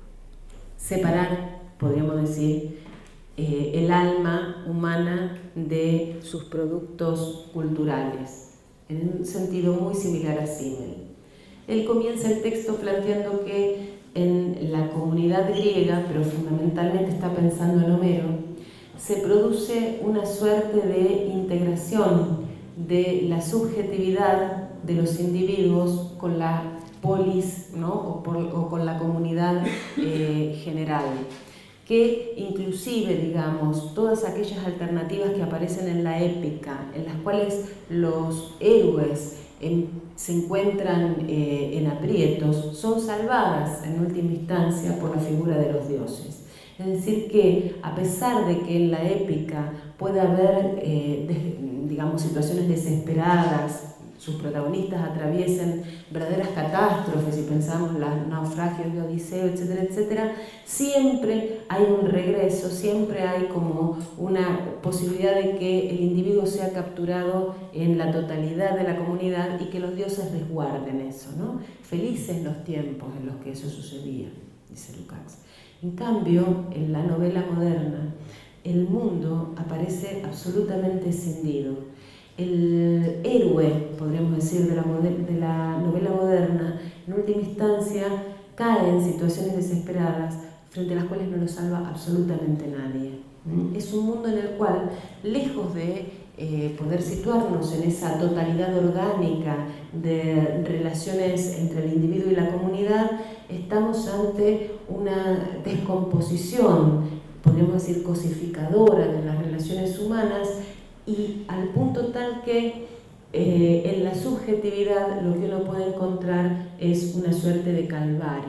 separar, podríamos decir, eh, el alma humana de sus productos culturales, en un sentido muy similar a Simmel. Él comienza el texto planteando que en la comunidad griega, pero fundamentalmente está pensando en Homero, se produce una suerte de integración de la subjetividad de los individuos con la polis, ¿no? o, por, o con la comunidad eh, general, que inclusive, digamos, todas aquellas alternativas que aparecen en la épica, en las cuales los héroes En, se encuentran eh, en aprietos, son salvadas en última instancia por la figura de los dioses. Es decir que, a pesar de que en la épica puede haber, eh, de, digamos, situaciones desesperadas, sus protagonistas atraviesen verdaderas catástrofes, si pensamos en los naufragios de Odiseo, etcétera, etcétera, siempre hay un regreso, siempre hay como una posibilidad de que el individuo sea capturado en la totalidad de la comunidad y que los dioses resguarden eso, ¿no? Felices los tiempos en los que eso sucedía, dice Lukács. En cambio, en la novela moderna, el mundo aparece absolutamente escindido. El héroe, podríamos decir, de la, de la novela moderna, en última instancia, cae en situaciones desesperadas frente a las cuales no lo salva absolutamente nadie. Es un mundo en el cual, lejos de eh, poder situarnos en esa totalidad orgánica de relaciones entre el individuo y la comunidad, estamos ante una descomposición, podríamos decir, cosificadora de las relaciones humanas, y al punto tal que eh, en la subjetividad lo que uno puede encontrar es una suerte de calvario,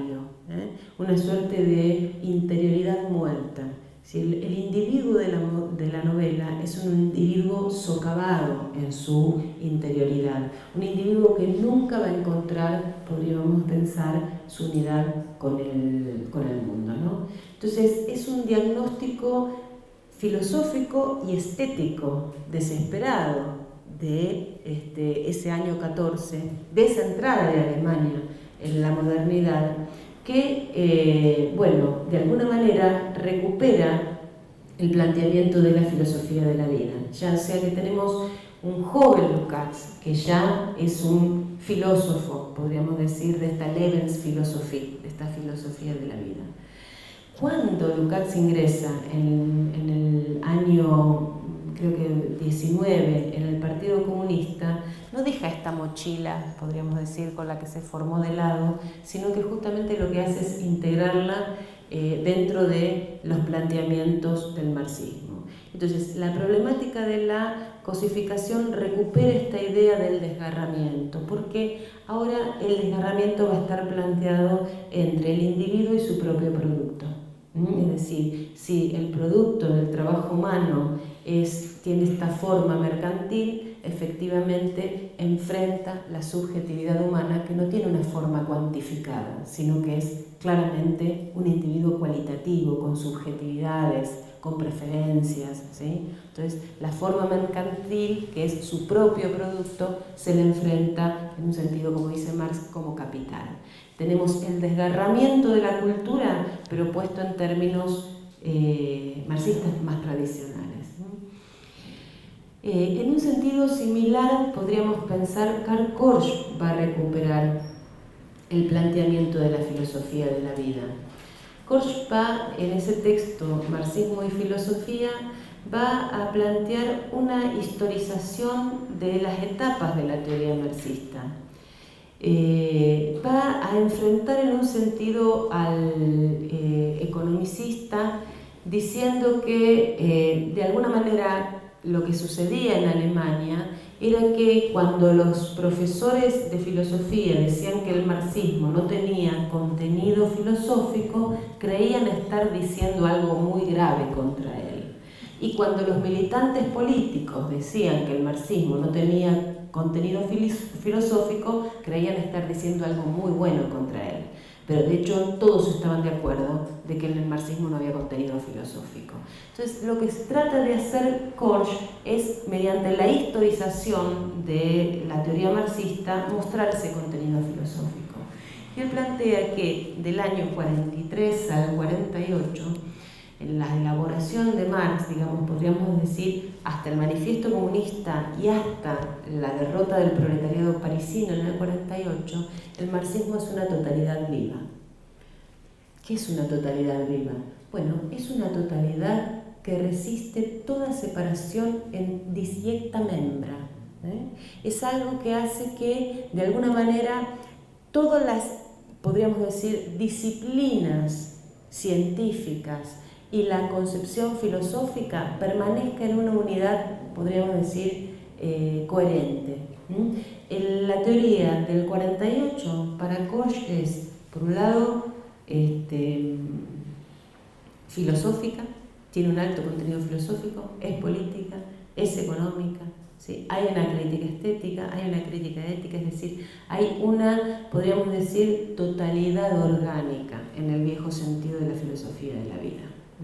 ¿eh? Una suerte de interioridad muerta. Si el, el individuo de la, de la novela es un individuo socavado en su interioridad, un individuo que nunca va a encontrar, podríamos pensar, su unidad con el, con el mundo, ¿no? Entonces es un diagnóstico filosófico y estético desesperado de este, ese año catorce, de esa entrada de Alemania en la modernidad, que, eh, bueno, de alguna manera recupera el planteamiento de la filosofía de la vida. Ya sea que tenemos un joven Lukács, que ya es un filósofo, podríamos decir, de esta Lebensphilosophie, de esta filosofía de la vida. Cuando Lukács ingresa en, en el año, creo que diecinueve, en el Partido Comunista, no deja esta mochila, podríamos decir, con la que se formó de lado, sino que justamente lo que hace es integrarla eh, dentro de los planteamientos del marxismo. Entonces, la problemática de la cosificación recupera esta idea del desgarramiento, porque ahora el desgarramiento va a estar planteado entre el individuo y su propio producto. Es decir, si el producto del trabajo humano es, tiene esta forma mercantil, efectivamente enfrenta la subjetividad humana, que no tiene una forma cuantificada, sino que es claramente un individuo cualitativo, con subjetividades, con preferencias, ¿sí? Entonces, la forma mercantil, que es su propio producto, se le enfrenta, en un sentido, como dice Marx, como capital. Tenemos el desgarramiento de la cultura, pero puesto en términos eh, marxistas más tradicionales, ¿no? Eh, en un sentido similar, podríamos pensar, Karl Korsch va a recuperar el planteamiento de la filosofía de la vida. Korsch va, en ese texto, Marxismo y Filosofía, va a plantear una historización de las etapas de la teoría marxista. Eh, va a enfrentar en un sentido al eh, economicista, diciendo que eh, de alguna manera lo que sucedía en Alemania era que cuando los profesores de filosofía decían que el marxismo no tenía contenido filosófico, creían estar diciendo algo muy grave contra él. Y cuando los militantes políticos decían que el marxismo no tenía contenido filosófico, creían estar diciendo algo muy bueno contra él. Pero de hecho todos estaban de acuerdo de que en el marxismo no había contenido filosófico. Entonces lo que se trata de hacer Korsch es, mediante la historización de la teoría marxista, mostrar ese contenido filosófico. Y él plantea que del año cuarenta y tres al cuarenta y ocho, en la elaboración de Marx, digamos, podríamos decir, hasta el manifiesto comunista y hasta la derrota del proletariado parisino en el cuarenta y ocho, el marxismo es una totalidad viva. ¿Qué es una totalidad viva? Bueno, es una totalidad que resiste toda separación en disjecta membra, ¿eh? Es algo que hace que, de alguna manera, todas las, podríamos decir, disciplinas científicas y la concepción filosófica permanezca en una unidad, podríamos decir, eh, coherente. ¿Mm? En la teoría del cuarenta y ocho para Korsch es, por un lado, este, filosófica, tiene un alto contenido filosófico, es política, es económica, ¿sí? Hay una crítica estética, hay una crítica ética, es decir, hay una, podríamos decir, totalidad orgánica en el viejo sentido de la filosofía de la vida.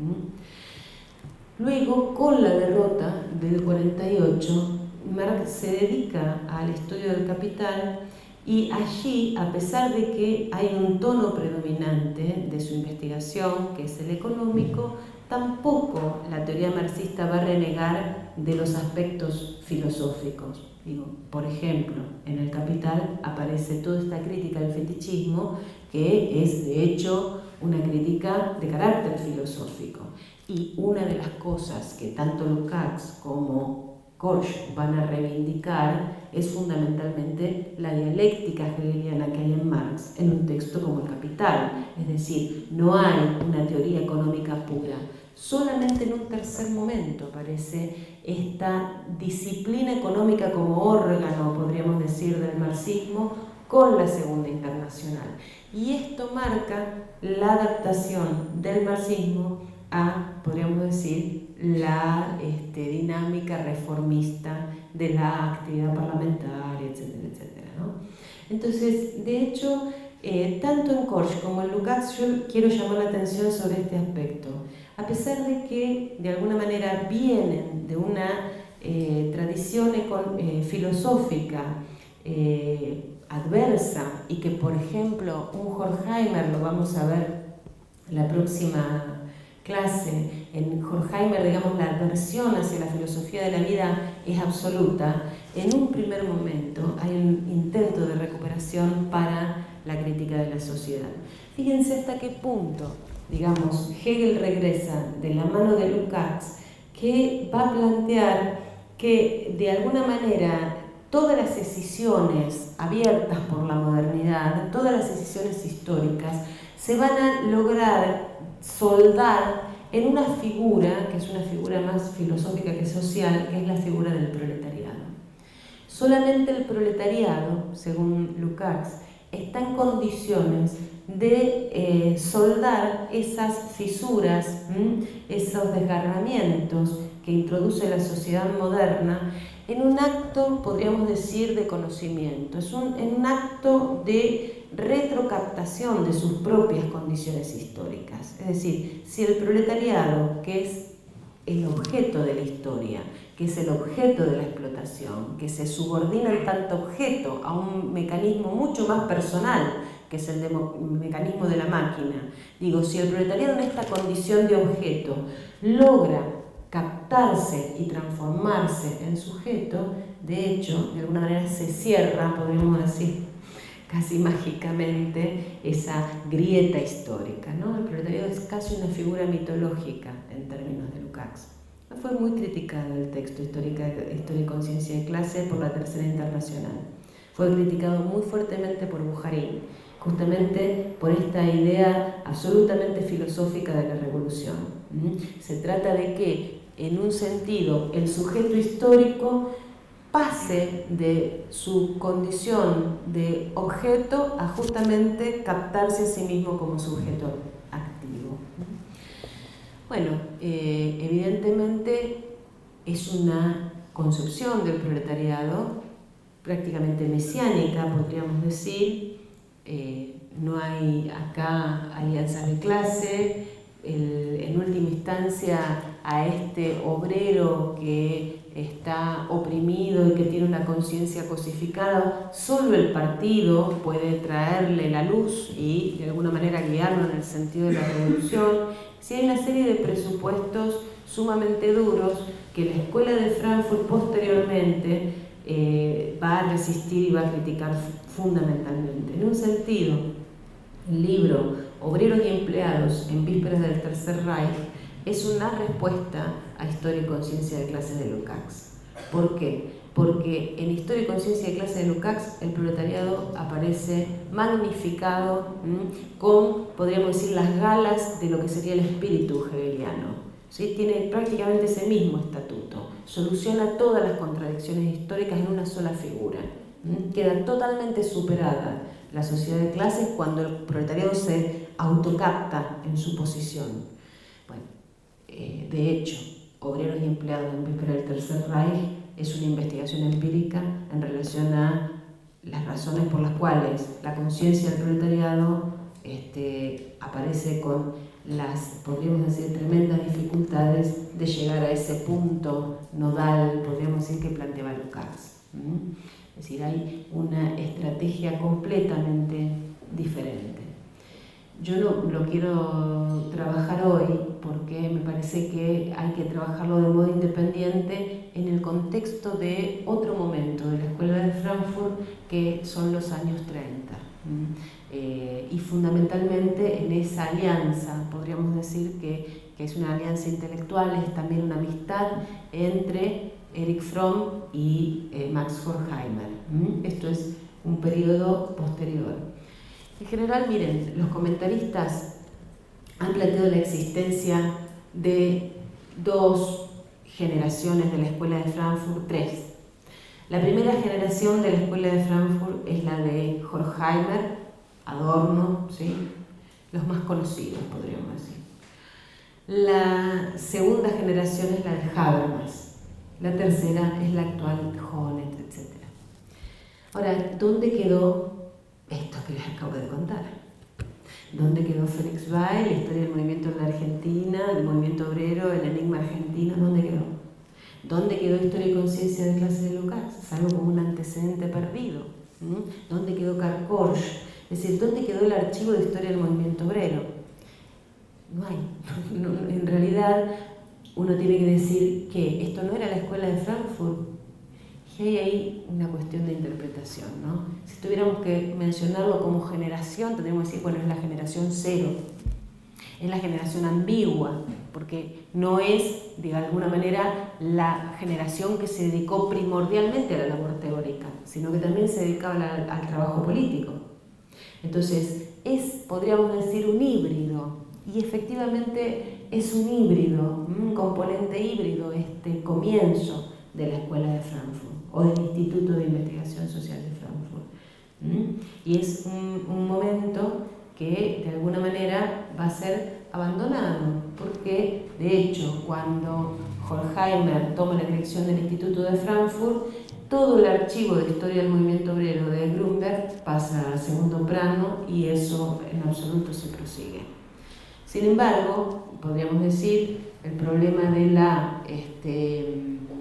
Luego, con la derrota del cuarenta y ocho, Marx se dedica al estudio del capital y allí, a pesar de que hay un tono predominante de su investigación, que es el económico, tampoco la teoría marxista va a renegar de los aspectos filosóficos. Digo, por ejemplo, en el Capital aparece toda esta crítica al fetichismo, que es de hecho una crítica de carácter filosófico. Y una de las cosas que tanto Lukács como Korsch van a reivindicar es fundamentalmente la dialéctica hegeliana que hay en Marx en un texto como el Capital. Es decir, no hay una teoría económica pura. Solamente en un tercer momento aparece esta disciplina económica como órgano, podríamos decir, del marxismo, con la Segunda Internacional. Y esto marca la adaptación del marxismo a, podríamos decir, la este, dinámica reformista de la actividad parlamentaria, etcétera, etcétera, ¿no? Entonces, de hecho, eh, tanto en Korsch como en Lukács yo quiero llamar la atención sobre este aspecto. A pesar de que, de alguna manera, vienen de una eh, tradición eh, filosófica eh, adversa y que, por ejemplo, un Horkheimer, lo vamos a ver en la próxima clase, en Horkheimer, digamos, la adversión hacia la filosofía de la vida es absoluta. En un primer momento hay un intento de recuperación para la crítica de la sociedad. Fíjense hasta qué punto, digamos, Hegel regresa de la mano de Lukács, que va a plantear que, de alguna manera, todas las escisiones abiertas por la modernidad, todas las escisiones históricas, se van a lograr soldar en una figura, que es una figura más filosófica que social, que es la figura del proletariado. Solamente el proletariado, según Lukács, está en condiciones de eh, soldar esas fisuras, ¿m? esos desgarramientos que introduce la sociedad moderna en un acto, podríamos decir, de conocimiento, es un, en un acto de retrocaptación de sus propias condiciones históricas. Es decir, si el proletariado, que es el objeto de la historia, que es el objeto de la explotación, que se subordina en tanto objeto a un mecanismo mucho más personal, que es el de, mecanismo de la máquina. Digo, si el proletariado en esta condición de objeto logra captarse y transformarse en sujeto, de hecho, de alguna manera se cierra, podríamos decir, casi mágicamente, esa grieta histórica, ¿no? El proletariado es casi una figura mitológica en términos de Lukács. Fue muy criticado el texto Histórica, Historia y Conciencia de Clase por la Tercera Internacional. Fue criticado muy fuertemente por Bujarin, justamente por esta idea absolutamente filosófica de la revolución. Se trata de que, en un sentido, el sujeto histórico pase de su condición de objeto a justamente captarse a sí mismo como sujeto activo. Bueno, eh, evidentemente es una concepción del proletariado prácticamente mesiánica, podríamos decir. Eh, no hay acá alianzas de clase. El, en última instancia, a este obrero que está oprimido y que tiene una conciencia cosificada, solo el partido puede traerle la luz y de alguna manera guiarlo en el sentido de la revolución. Si hay una serie de presupuestos sumamente duros que la Escuela de Frankfurt posteriormente eh, va a resistir y va a criticar fundamentalmente. En un sentido, el libro Obreros y Empleados en Vísperas del Tercer Reich es una respuesta a Historia y Conciencia de Clase de Lukács. ¿Por qué? Porque en Historia y Conciencia de Clase de Lukács el proletariado aparece magnificado ¿m? con, podríamos decir, las galas de lo que sería el espíritu hegeliano. ¿Sí? Tiene prácticamente ese mismo estatuto. Soluciona todas las contradicciones históricas en una sola figura. ¿m? Queda totalmente superada la sociedad de clases cuando el proletariado se autocapta en su posición. Bueno, eh, de hecho, Obreros y Empleados en Vísperas del Tercer Reich es una investigación empírica en relación a las razones por las cuales la conciencia del proletariado este, aparece con las, podríamos decir, tremendas dificultades de llegar a ese punto nodal, podríamos decir, que planteaba Lukács. ¿Mm? Es decir, hay una estrategia completamente diferente. Yo no lo quiero trabajar hoy porque me parece que hay que trabajarlo de modo independiente en el contexto de otro momento de la Escuela de Frankfurt, que son los años treinta. Eh, y fundamentalmente en esa alianza, podríamos decir que, que es una alianza intelectual, es también una amistad entre Erich Fromm y eh, Max Horkheimer. ¿Mm? Esto es un periodo posterior. En general, miren, los comentaristas han planteado la existencia de dos generaciones de la Escuela de Frankfurt, tres. La primera generación de la Escuela de Frankfurt es la de Horkheimer, Adorno, ¿sí? Los más conocidos, podríamos decir. La segunda generación es la de Habermas. La tercera es la actual de Honneth, etcétera. Ahora, ¿dónde quedó esto que les acabo de contar? ¿Dónde quedó Felix Weil, la historia del movimiento en la Argentina, el movimiento obrero, el enigma argentino? ¿Dónde quedó? ¿Dónde quedó Historia y conciencia de clase de Lukács? Es algo como un antecedente perdido. ¿Mm? ¿Dónde quedó Karl Korsch? Es decir, ¿dónde quedó el archivo de historia del movimiento obrero? No hay. No, en realidad, uno tiene que decir que esto no era la escuela de Frankfurt. Y hay ahí una cuestión de interpretación, ¿no? Si tuviéramos que mencionarlo como generación, tendríamos que decir, bueno, es la generación cero. Es la generación ambigua, porque no es, de alguna manera, la generación que se dedicó primordialmente a la labor teórica, sino que también se dedicaba al, al trabajo político. Entonces, es, podríamos decir, un híbrido, y efectivamente es un híbrido, un componente híbrido, este comienzo de la Escuela de Frankfurt, o del Instituto de Investigación Social de Frankfurt. ¿Mm? Y es un, un momento que de alguna manera va a ser abandonado, porque de hecho cuando Horkheimer toma la dirección del Instituto de Frankfurt, todo el archivo de historia del movimiento obrero de Grünberg pasa a segundo plano y eso en absoluto se prosigue. Sin embargo, podríamos decir, el problema de la este,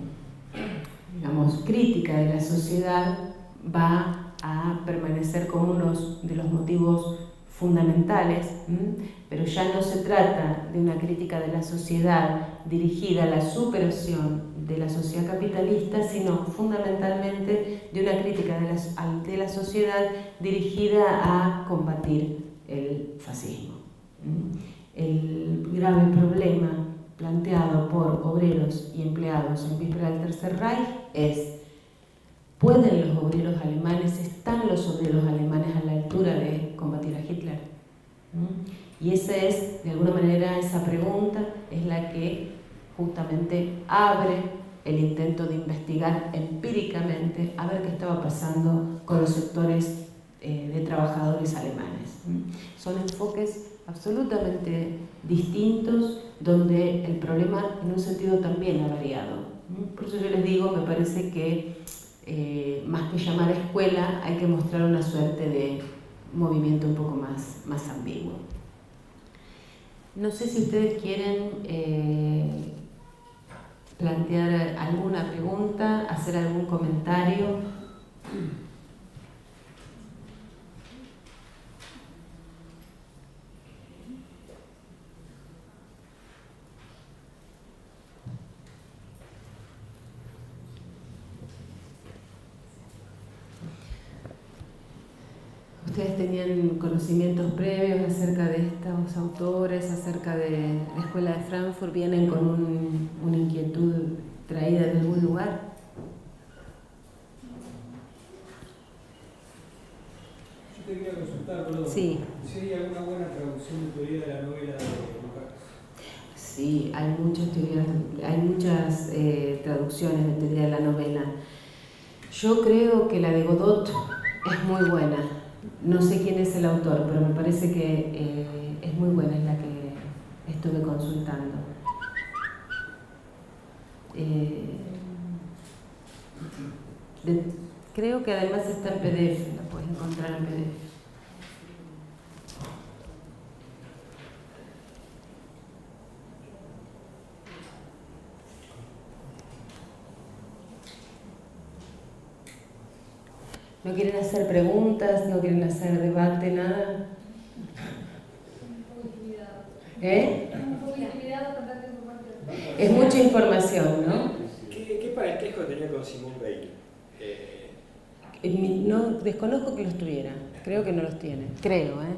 digamos, crítica de la sociedad va a permanecer como uno de los motivos fundamentales, ¿m? Pero ya no se trata de una crítica de la sociedad dirigida a la superación de la sociedad capitalista, sino fundamentalmente de una crítica de la, de la sociedad dirigida a combatir el fascismo. ¿M? El grave problema planteado por obreros y empleados en víspera del Tercer Reich es: ¿pueden los obreros alemanes, están los obreros alemanes a la altura de combatir a Hitler? ¿Mm? Y esa es, de alguna manera, esa pregunta es la que justamente abre el intento de investigar empíricamente a ver qué estaba pasando con los sectores eh, de trabajadores alemanes. ¿Mm? Son enfoques absolutamente distintos, donde el problema en un sentido también ha variado. ¿Mm? Por eso yo les digo, me parece que Eh, más que llamar a escuela, hay que mostrar una suerte de movimiento un poco más, más ambiguo. No sé si ustedes quieren eh, plantear alguna pregunta, hacer algún comentario. ¿Ustedes tenían conocimientos previos acerca de estos autores, acerca de la Escuela de Frankfurt? ¿Vienen con un, una inquietud traída de algún lugar? Yo te quería consultar, perdón, sí. si hay alguna buena traducción de teoría de la novela de Lukács. Sí, hay muchas teorías, hay muchas eh, traducciones de teoría de la novela. Yo creo que la de Godot es muy buena. No sé quién es el autor, pero me parece que eh, es muy buena, es la que estuve consultando. Eh, de, creo que además está en P D F, la puedes encontrar en P D F. ¿No quieren hacer preguntas? ¿No quieren hacer debate? ¿Nada? ¿Eh? Es mucha información, ¿no? ¿Qué, qué parentesco tenía con Simone Weil? Eh... No, desconozco que los tuviera. Creo que no los tiene. Creo, ¿eh?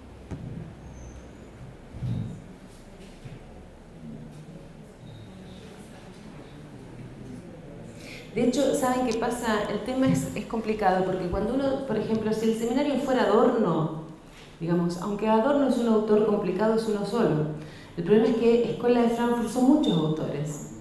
De hecho, ¿saben qué pasa? El tema es, es complicado, porque cuando uno, por ejemplo, si el seminario fuera Adorno, digamos, aunque Adorno es un autor complicado, es uno solo. El problema es que Escuela de Frankfurt son muchos autores.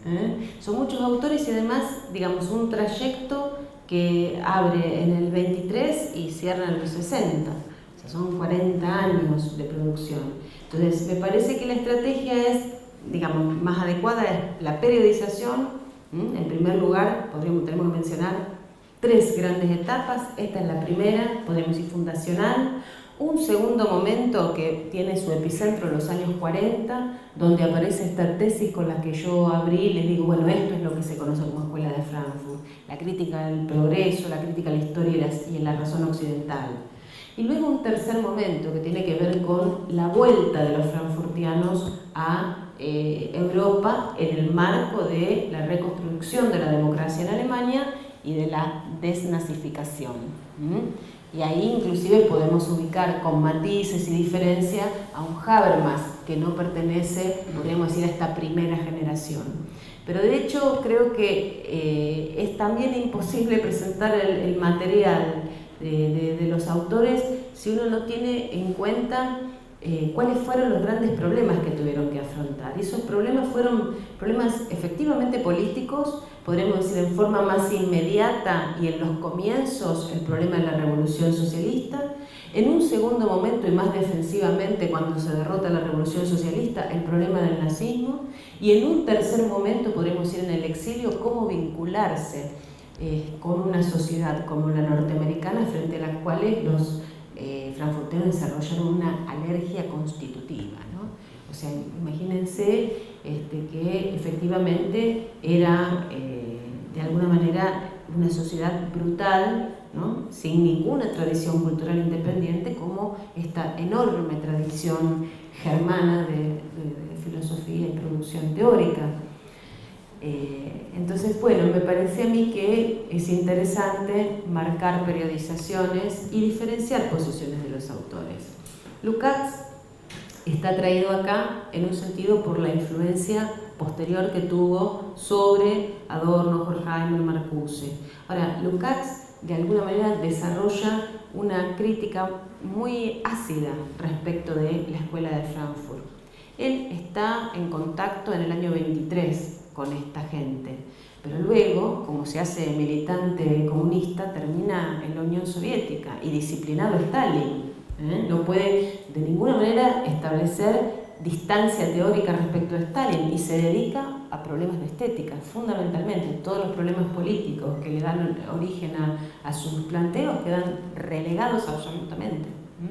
¿eh? Son muchos autores y además, digamos, un trayecto que abre en el veintitrés y cierra en los sesenta. O sea, son cuarenta años de producción. Entonces, me parece que la estrategia es, digamos, más adecuada es la periodización. ¿Mm? En primer lugar, podríamos, tenemos que mencionar tres grandes etapas. Esta es la primera, podríamos decir fundacional. Un segundo momento que tiene su epicentro en los años cuarenta, donde aparece esta tesis con la que yo abrí y les digo, bueno, esto es lo que se conoce como Escuela de Frankfurt, la crítica del progreso, la crítica a la historia y la, y la razón occidental. Y luego un tercer momento que tiene que ver con la vuelta de los frankfurtianos a eh, Europa en el marco de la reconstrucción de la democracia en Alemania y de la desnazificación. ¿Mm? Y ahí inclusive podemos ubicar con matices y diferencia a un Habermas que no pertenece, podríamos decir, a esta primera generación. Pero de hecho creo que eh, es también imposible presentar el, el material de, de, de los autores si uno no tiene en cuenta eh, cuáles fueron los grandes problemas que tuvieron que afrontar. Y esos problemas fueron problemas efectivamente políticos, podríamos decir en forma más inmediata y en los comienzos el problema de la revolución socialista, en un segundo momento y más defensivamente cuando se derrota la revolución socialista el problema del nazismo, y en un tercer momento podríamos decir en el exilio cómo vincularse eh, con una sociedad como la norteamericana frente a las cuales los eh, frankfurtianos desarrollaron una alergia constitutiva, ¿no? O sea, imagínense este, que efectivamente era eh, de alguna manera una sociedad brutal, ¿no? Sin ninguna tradición cultural independiente, como esta enorme tradición germana de, de, de filosofía y producción teórica. Eh, entonces, bueno, me parece a mí que es interesante marcar periodizaciones y diferenciar posiciones de los autores. Lukács está traído acá en un sentido por la influencia posterior que tuvo sobre Adorno, Horkheimer, Marcuse. Ahora, Lukács de alguna manera desarrolla una crítica muy ácida respecto de la Escuela de Frankfurt. Él está en contacto en el año veintitrés con esta gente, pero luego, como se hace militante comunista, termina en la Unión Soviética y disciplinado Stalin. ¿eh? No puede de ninguna manera establecer distancia teórica respecto a Stalin y se dedica a problemas de estética, fundamentalmente. Todos los problemas políticos que le dan origen a, a sus planteos quedan relegados absolutamente.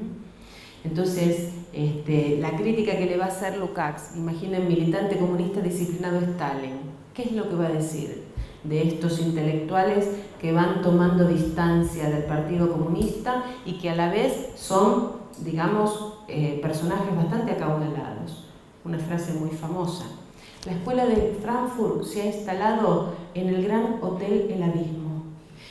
¿Mm? Entonces, este, la crítica que le va a hacer Lukács, imaginen militante comunista disciplinado Stalin, ¿qué es lo que va a decir de estos intelectuales que van tomando distancia del Partido Comunista y que a la vez son, digamos, eh, personajes bastante acaudalados? Una frase muy famosa. La Escuela de Frankfurt se ha instalado en el gran hotel El Abismo,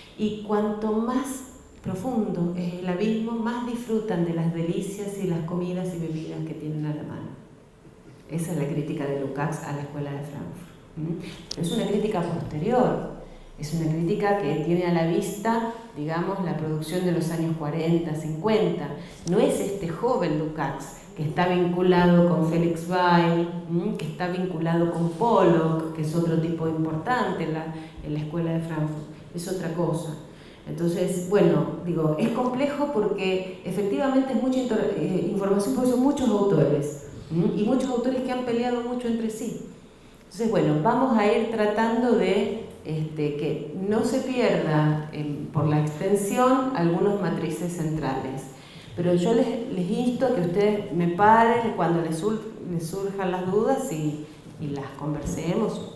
y cuanto más profundo es el abismo, más disfrutan de las delicias y las comidas y bebidas que tienen a la mano. Esa es la crítica de Lukács a la Escuela de Frankfurt. ¿Mm? Es una crítica posterior, es una crítica que tiene a la vista, digamos, la producción de los años cuarenta, cincuenta. No es este joven Lukács que está vinculado con Felix Weil, ¿m? que está vinculado con Pollock, que es otro tipo importante en la, en la Escuela de Frankfurt. Es otra cosa. Entonces, bueno, digo, es complejo porque efectivamente es mucha eh, información, porque son muchos autores, ¿m? y muchos autores que han peleado mucho entre sí. Entonces, bueno, vamos a ir tratando de este, que no se pierda eh, por la extensión algunos matrices centrales. Pero yo les, les insto a que ustedes me paren cuando les, sur, les surjan las dudas y, y las conversemos.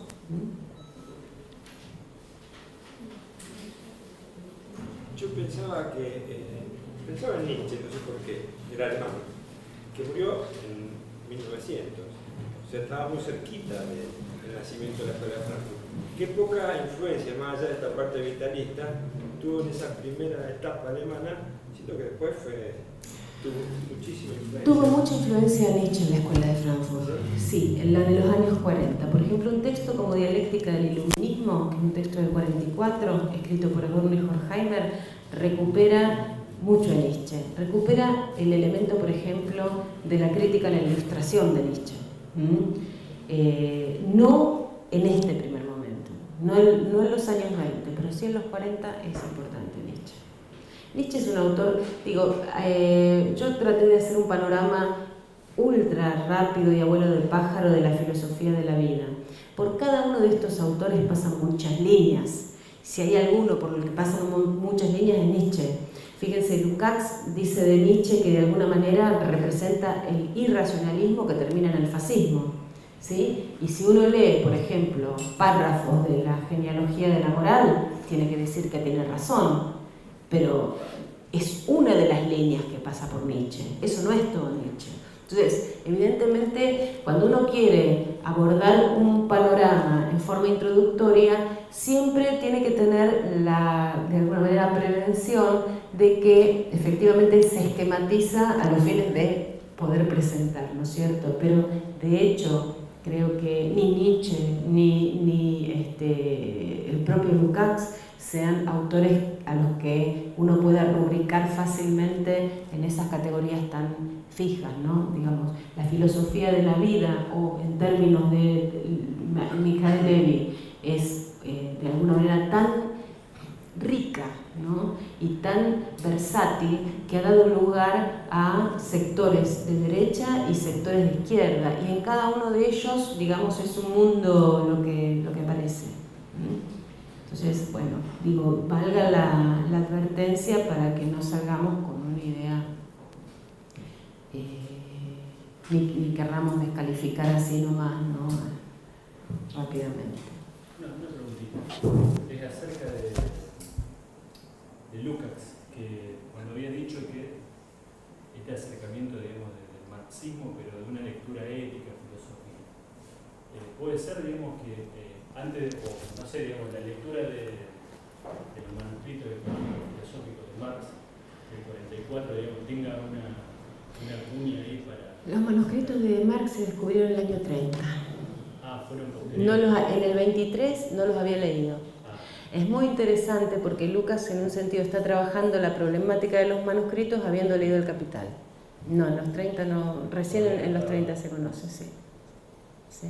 Yo pensaba que, eh, pensaba en Nietzsche, no sé por qué, era alemán, que murió en mil novecientos. O sea, estaba muy cerquita de, del nacimiento de la Escuela de Frankfurt. Qué poca influencia, más allá de esta parte vitalista, tuvo en esa primera etapa alemana. Siento que después fue, tuvo muchísima influencia. Tuvo mucha influencia Nietzsche en la Escuela de Frankfurt, sí, en la de los años cuarenta. Por ejemplo, un texto como Dialéctica del Iluminismo, que es un texto del cuarenta y cuatro, escrito por Adorno y Horkheimer, recupera mucho a Nietzsche. Recupera el elemento, por ejemplo, de la crítica a la ilustración de Nietzsche. ¿Mm? Eh, no en este primer momento. No en, no en los años veinte, pero sí en los cuarenta es importante Nietzsche. Nietzsche es un autor, digo, eh, yo traté de hacer un panorama ultra rápido y abuelo del pájaro de la filosofía de la vida. Por cada uno de estos autores pasan muchas líneas. Si hay alguno por el que pasan muchas líneas es Nietzsche. Fíjense, Lukács dice de Nietzsche que de alguna manera representa el irracionalismo que termina en el fascismo, ¿sí? Y si uno lee, por ejemplo, párrafos de la genealogía de la moral, tiene que decir que tiene razón, pero es una de las líneas que pasa por Nietzsche. Eso no es todo Nietzsche. Entonces, evidentemente, cuando uno quiere abordar un panorama en forma introductoria, siempre tiene que tener la, de alguna manera, prevención de que efectivamente se esquematiza a los fines de poder presentar, ¿no es cierto? Pero, de hecho, creo que ni Nietzsche ni, ni este, el propio Lukács sean autores a los que uno pueda rubricar fácilmente en esas categorías tan fijas, ¿no? Digamos, la filosofía de la vida, o en términos de Michael Levy, es eh, de alguna manera tan rica, ¿no? Y tan versátil que ha dado lugar a sectores de derecha y sectores de izquierda, y en cada uno de ellos, digamos, es un mundo lo que, lo que aparece. Entonces, bueno, digo, valga la, la advertencia para que no salgamos con una idea eh, ni, ni querramos descalificar así nomás, ¿no? Rápidamente. Una, una preguntita. Es acerca de, de Lukács, que cuando había dicho que este acercamiento, digamos, del marxismo, pero de una lectura ética, filosófica, eh, puede ser, digamos, que eh, antes, o no sé, digamos, la lectura de, de los manuscritos económicos filosóficos de Marx del cuarenta y cuatro, digamos, tenga una, una cuña ahí para... Los manuscritos de Marx se descubrieron en el año treinta. Ah, fueron posteriores. No los, en el veintitrés no los había leído. Ah. Es muy interesante porque Lukács, en un sentido, está trabajando la problemática de los manuscritos habiendo leído El Capital. No, en los treinta no, recién en, en los treinta se conoce, sí. Sí.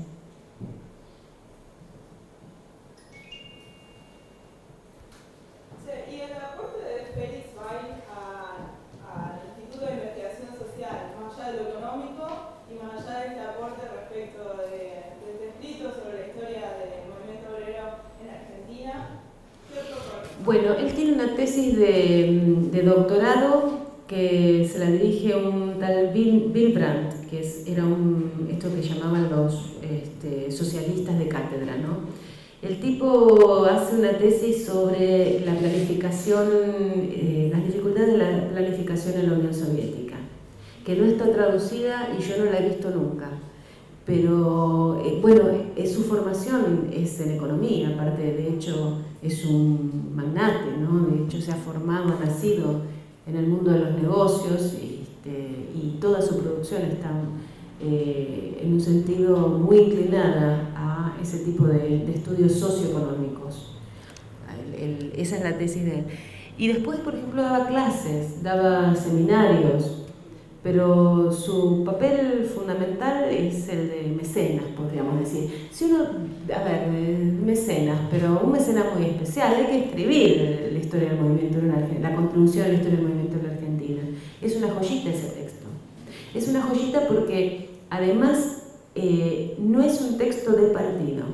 Y el aporte de Félix Weil al Instituto de Investigación Social, más allá de lo económico y más allá de este aporte respecto de, de este escrito sobre la historia del movimiento obrero en Argentina, ¿qué otro aporte? Bueno, él tiene una tesis de, de doctorado que se la dirige un tal Bill, Bill Brandt, que es, era un, esto que llamaban los este, socialistas de cátedra, ¿no? El tipo hace una tesis sobre la planificación, eh, las dificultades de la planificación en la Unión Soviética, que no está traducida y yo no la he visto nunca. Pero, eh, bueno, eh, su formación es en economía, aparte, de hecho, es un magnate, ¿no? De hecho, se ha formado, ha nacido en el mundo de los negocios, este, y toda su producción está eh, en un sentido muy inclinada a ese tipo de, de estudios socioeconómicos. El, el, esa es la tesis de él. Y después, por ejemplo, daba clases, daba seminarios, pero su papel fundamental es el de mecenas, podríamos decir. Si uno, a ver, mecenas, pero un mecenas muy especial, hay que escribir la historia del movimiento en la Argentina, la contribución a la historia del movimiento en la Argentina. Es una joyita ese texto. Es una joyita porque, además, eh, no es un texto de partido.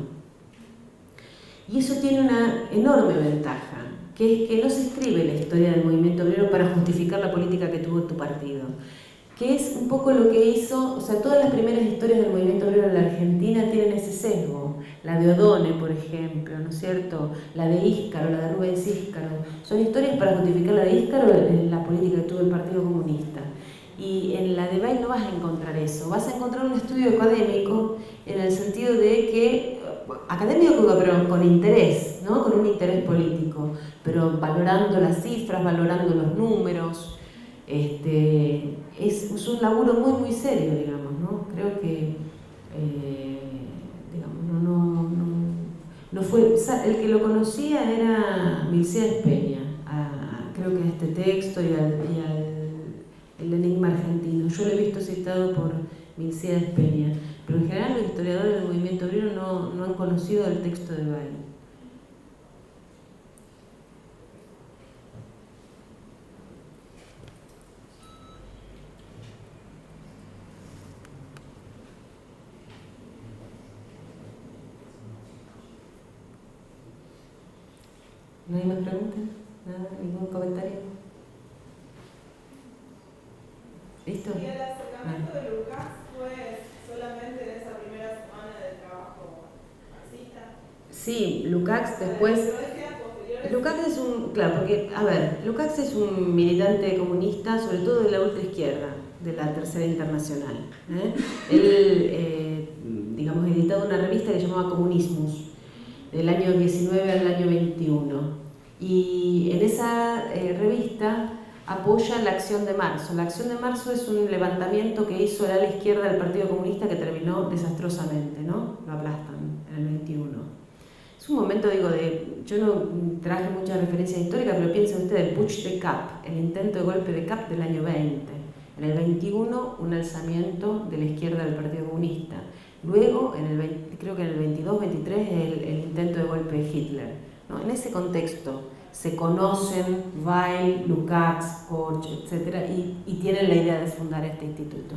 Y eso tiene una enorme ventaja, que es que no se escribe la historia del movimiento obrero para justificar la política que tuvo tu partido, que es un poco lo que hizo, o sea, todas las primeras historias del movimiento obrero en la Argentina tienen ese sesgo. La de Odone, por ejemplo, ¿no es cierto? La de Íscaro, la de Rubens Íscaro. Son historias para justificar la de Íscaro en la política que tuvo el Partido Comunista. Y en la de Weil no vas a encontrar eso. Vas a encontrar un estudio académico en el sentido de que, académico pero con interés, ¿no? Con un interés político, pero valorando las cifras, valorando los números. Este, es, es un laburo muy muy serio, digamos, ¿no? Creo que eh, digamos, no, no, no, no fue, el que lo conocía era Milcíades Peña, a, creo que a este texto y al, y al el enigma argentino. Yo lo he visto citado por Milcíades Peña, pero en general los historiadores del movimiento obrero no, no han conocido el texto de Weil. ¿No hay más preguntas? ¿Nada? ¿Ningún comentario? ¿Listo? Y el acercamiento de Lukács fue solamente en esa primera semana del trabajo marxista. Sí, Lukács después... Lukács es un... Claro, porque, a ver, Lukács es un militante comunista, sobre todo de la ultraizquierda, de la Tercera Internacional. ¿eh? Él, eh, digamos, editado una revista que se llamaba Comunismus, del año diecinueve al año veintiuno. Y en esa eh, revista apoya la Acción de Marzo. La Acción de Marzo es un levantamiento que hizo el ala izquierda del Partido Comunista que terminó desastrosamente, ¿no? Lo aplastan en el veintiuno. Es un momento, digo, de... Yo no traje muchas referencias históricas, pero piensen ustedes, el putsch de Kapp, el intento de golpe de Kapp del año veinte. En el veintiuno, un alzamiento de la izquierda del Partido Comunista. Luego, en el veinte, creo que en el veintidós veintitrés, el, el intento de golpe de Hitler. ¿No? En ese contexto se conocen Weil, Lukács, Korsch, etcétera, y, y tienen la idea de fundar este instituto.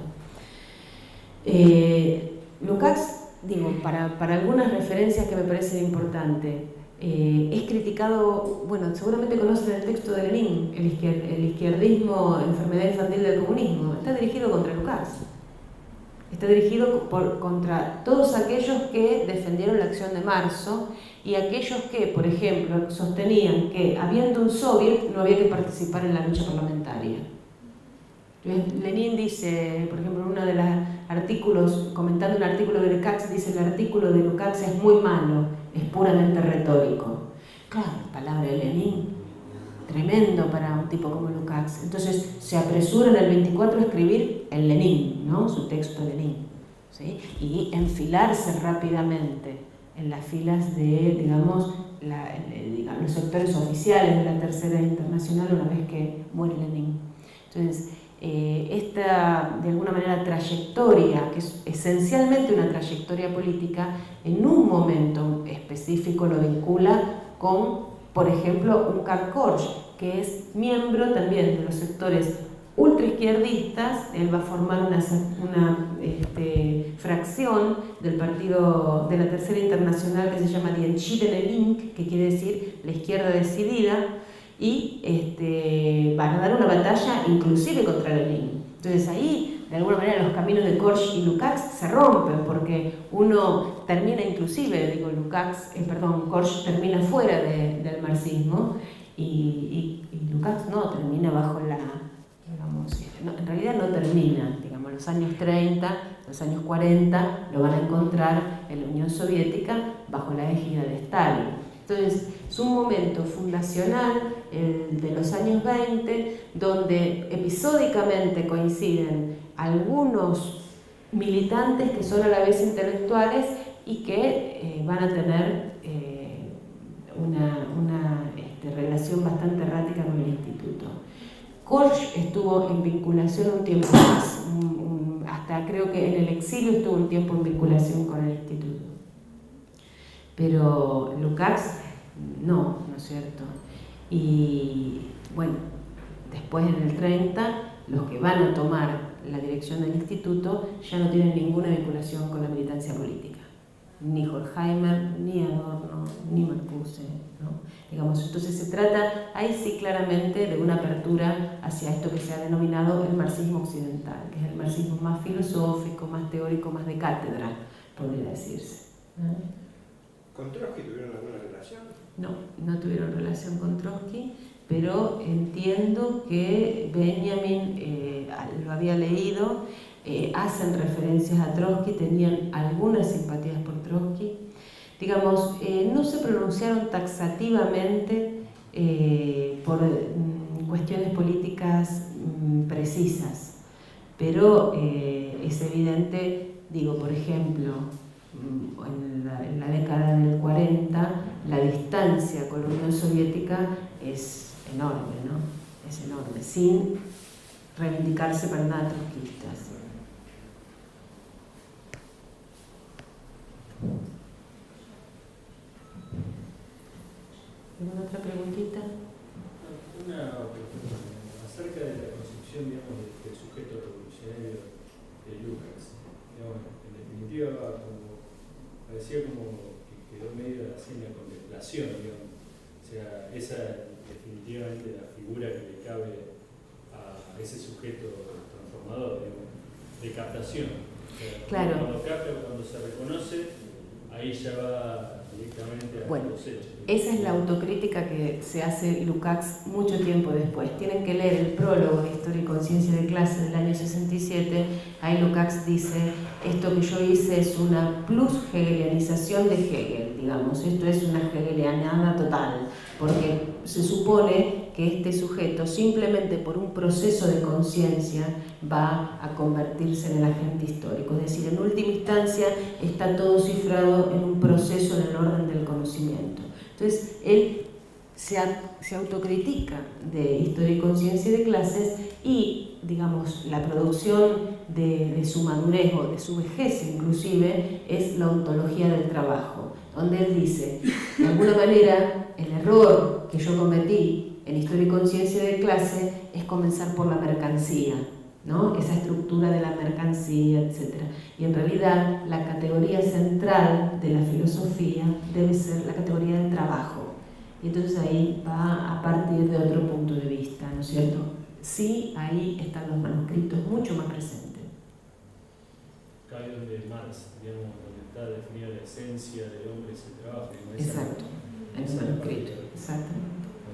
Eh, Lukács, digo, para, para algunas referencias que me parecen importantes, eh, es criticado, bueno, seguramente conocen el texto de Lenin, el, izquier, el izquierdismo, enfermedad infantil del comunismo, está dirigido contra Lukács. Está dirigido por, contra todos aquellos que defendieron la Acción de Marzo y aquellos que, por ejemplo, sostenían que habiendo un soviet no había que participar en la lucha parlamentaria. Lenin dice, por ejemplo, en uno de los artículos, comentando un artículo de Lukács, dice: el artículo de Lukács es muy malo, es puramente retórico. Claro, palabra de Lenin, tremendo para un tipo como Lukács. Entonces se apresura en el veinticuatro a escribir el Lenin, ¿no? Su texto Lenin, ¿sí? Y enfilarse rápidamente en las filas de, digamos, la, el, digamos, los sectores oficiales de la Tercera Internacional una vez que muere Lenin. Entonces, eh, esta, de alguna manera, trayectoria, que es esencialmente una trayectoria política, en un momento específico lo vincula con, por ejemplo, un Karl Korsch, que es miembro también de los sectores ultraizquierdistas. Él va a formar una, una este, fracción del partido de la Tercera Internacional que se llama Die Entschiedene Link, que quiere decir la izquierda decidida, y este, van a dar una batalla inclusive contra Lenin. Entonces ahí, de alguna manera, los caminos de Korsch y Lukács se rompen, porque uno termina inclusive, digo, Lukács, eh, perdón, Korsch termina fuera de, del marxismo, y, y, y Lukács no, termina bajo la, digamos, no, en realidad no termina, digamos, los años treinta, los años cuarenta lo van a encontrar en la Unión Soviética bajo la égida de Stalin. Entonces, es un momento fundacional, el de los años veinte, donde episódicamente coinciden algunos militantes que son a la vez intelectuales y que eh, van a tener eh, una, una este, relación bastante errática con el instituto. Korsch estuvo en vinculación un tiempo más, un, un, hasta creo que en el exilio estuvo un tiempo en vinculación con el instituto. Pero Lukács no, ¿no es cierto? Y bueno, después en el treinta, los que van a tomar la dirección del instituto ya no tienen ninguna vinculación con la militancia política. Ni Horkheimer, ni Adorno, ni Marcuse, ¿no? Digamos, entonces se trata ahí sí claramente de una apertura hacia esto que se ha denominado el marxismo occidental, que es el marxismo más filosófico, más teórico, más de cátedra, podría decirse. ¿Eh? ¿Con Trotsky tuvieron alguna relación? No, no tuvieron relación con Trotsky, pero entiendo que Benjamin eh, lo había leído, eh, hacen referencias a Trotsky, tenían algunas simpatías por Trotsky. Digamos, eh, no se pronunciaron taxativamente eh, por mm, cuestiones políticas mm, precisas, pero eh, es evidente, digo, por ejemplo, En la, en la década del cuarenta, la distancia con la Unión Soviética es enorme, ¿no? Es enorme, sin reivindicarse para nada trotskistas. ¿Alguna otra preguntita? Una pregunta acerca de la concepción, digamos, del sujeto revolucionario de Lukács. Digamos, en definitiva, como, parecía como que quedó medio así en la contemplación, digamos. O sea, esa es definitivamente la figura que le cabe a ese sujeto transformador, digamos, de captación. O sea, claro. Cuando capta, cuando se reconoce, ahí ya va directamente a bueno, los hechos. Esa es la autocrítica que se hace Lukács mucho tiempo después. Tienen que leer el prólogo de Historia y Conciencia de Clase del año sesenta y siete. Ahí Lukács dice, esto que yo hice es una plus hegelianización de Hegel, digamos. Esto es una hegelianada total, porque se supone que este sujeto, simplemente por un proceso de conciencia, va a convertirse en el agente histórico. Es decir, en última instancia está todo cifrado en un proceso en el orden del conocimiento. Entonces, él se, se autocritica de Historia y Conciencia de Clases y, digamos, la producción de, de su madurez o de su vejez inclusive es la ontología del trabajo, donde él dice, de alguna manera, el error que yo cometí en Historia y Conciencia de Clase es comenzar por la mercancía, ¿no? Esa estructura de la mercancía, etcétera. Y en realidad la categoría central de la filosofía debe ser la categoría del trabajo. Y entonces ahí va a partir de otro punto de vista, ¿no es cierto? Sí, ahí están los manuscritos mucho más presentes. Acá es donde Marx, digamos, donde está definida la esencia del hombre es el trabajo. ¿No? Exacto, en el manuscrito, exactamente.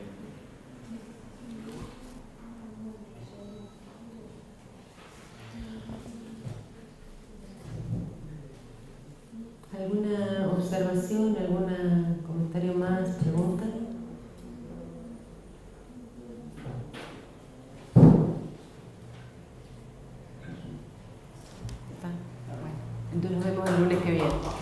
¿Alguna observación, algún comentario más, pregunta? Está. Bueno, entonces nos vemos el lunes que viene.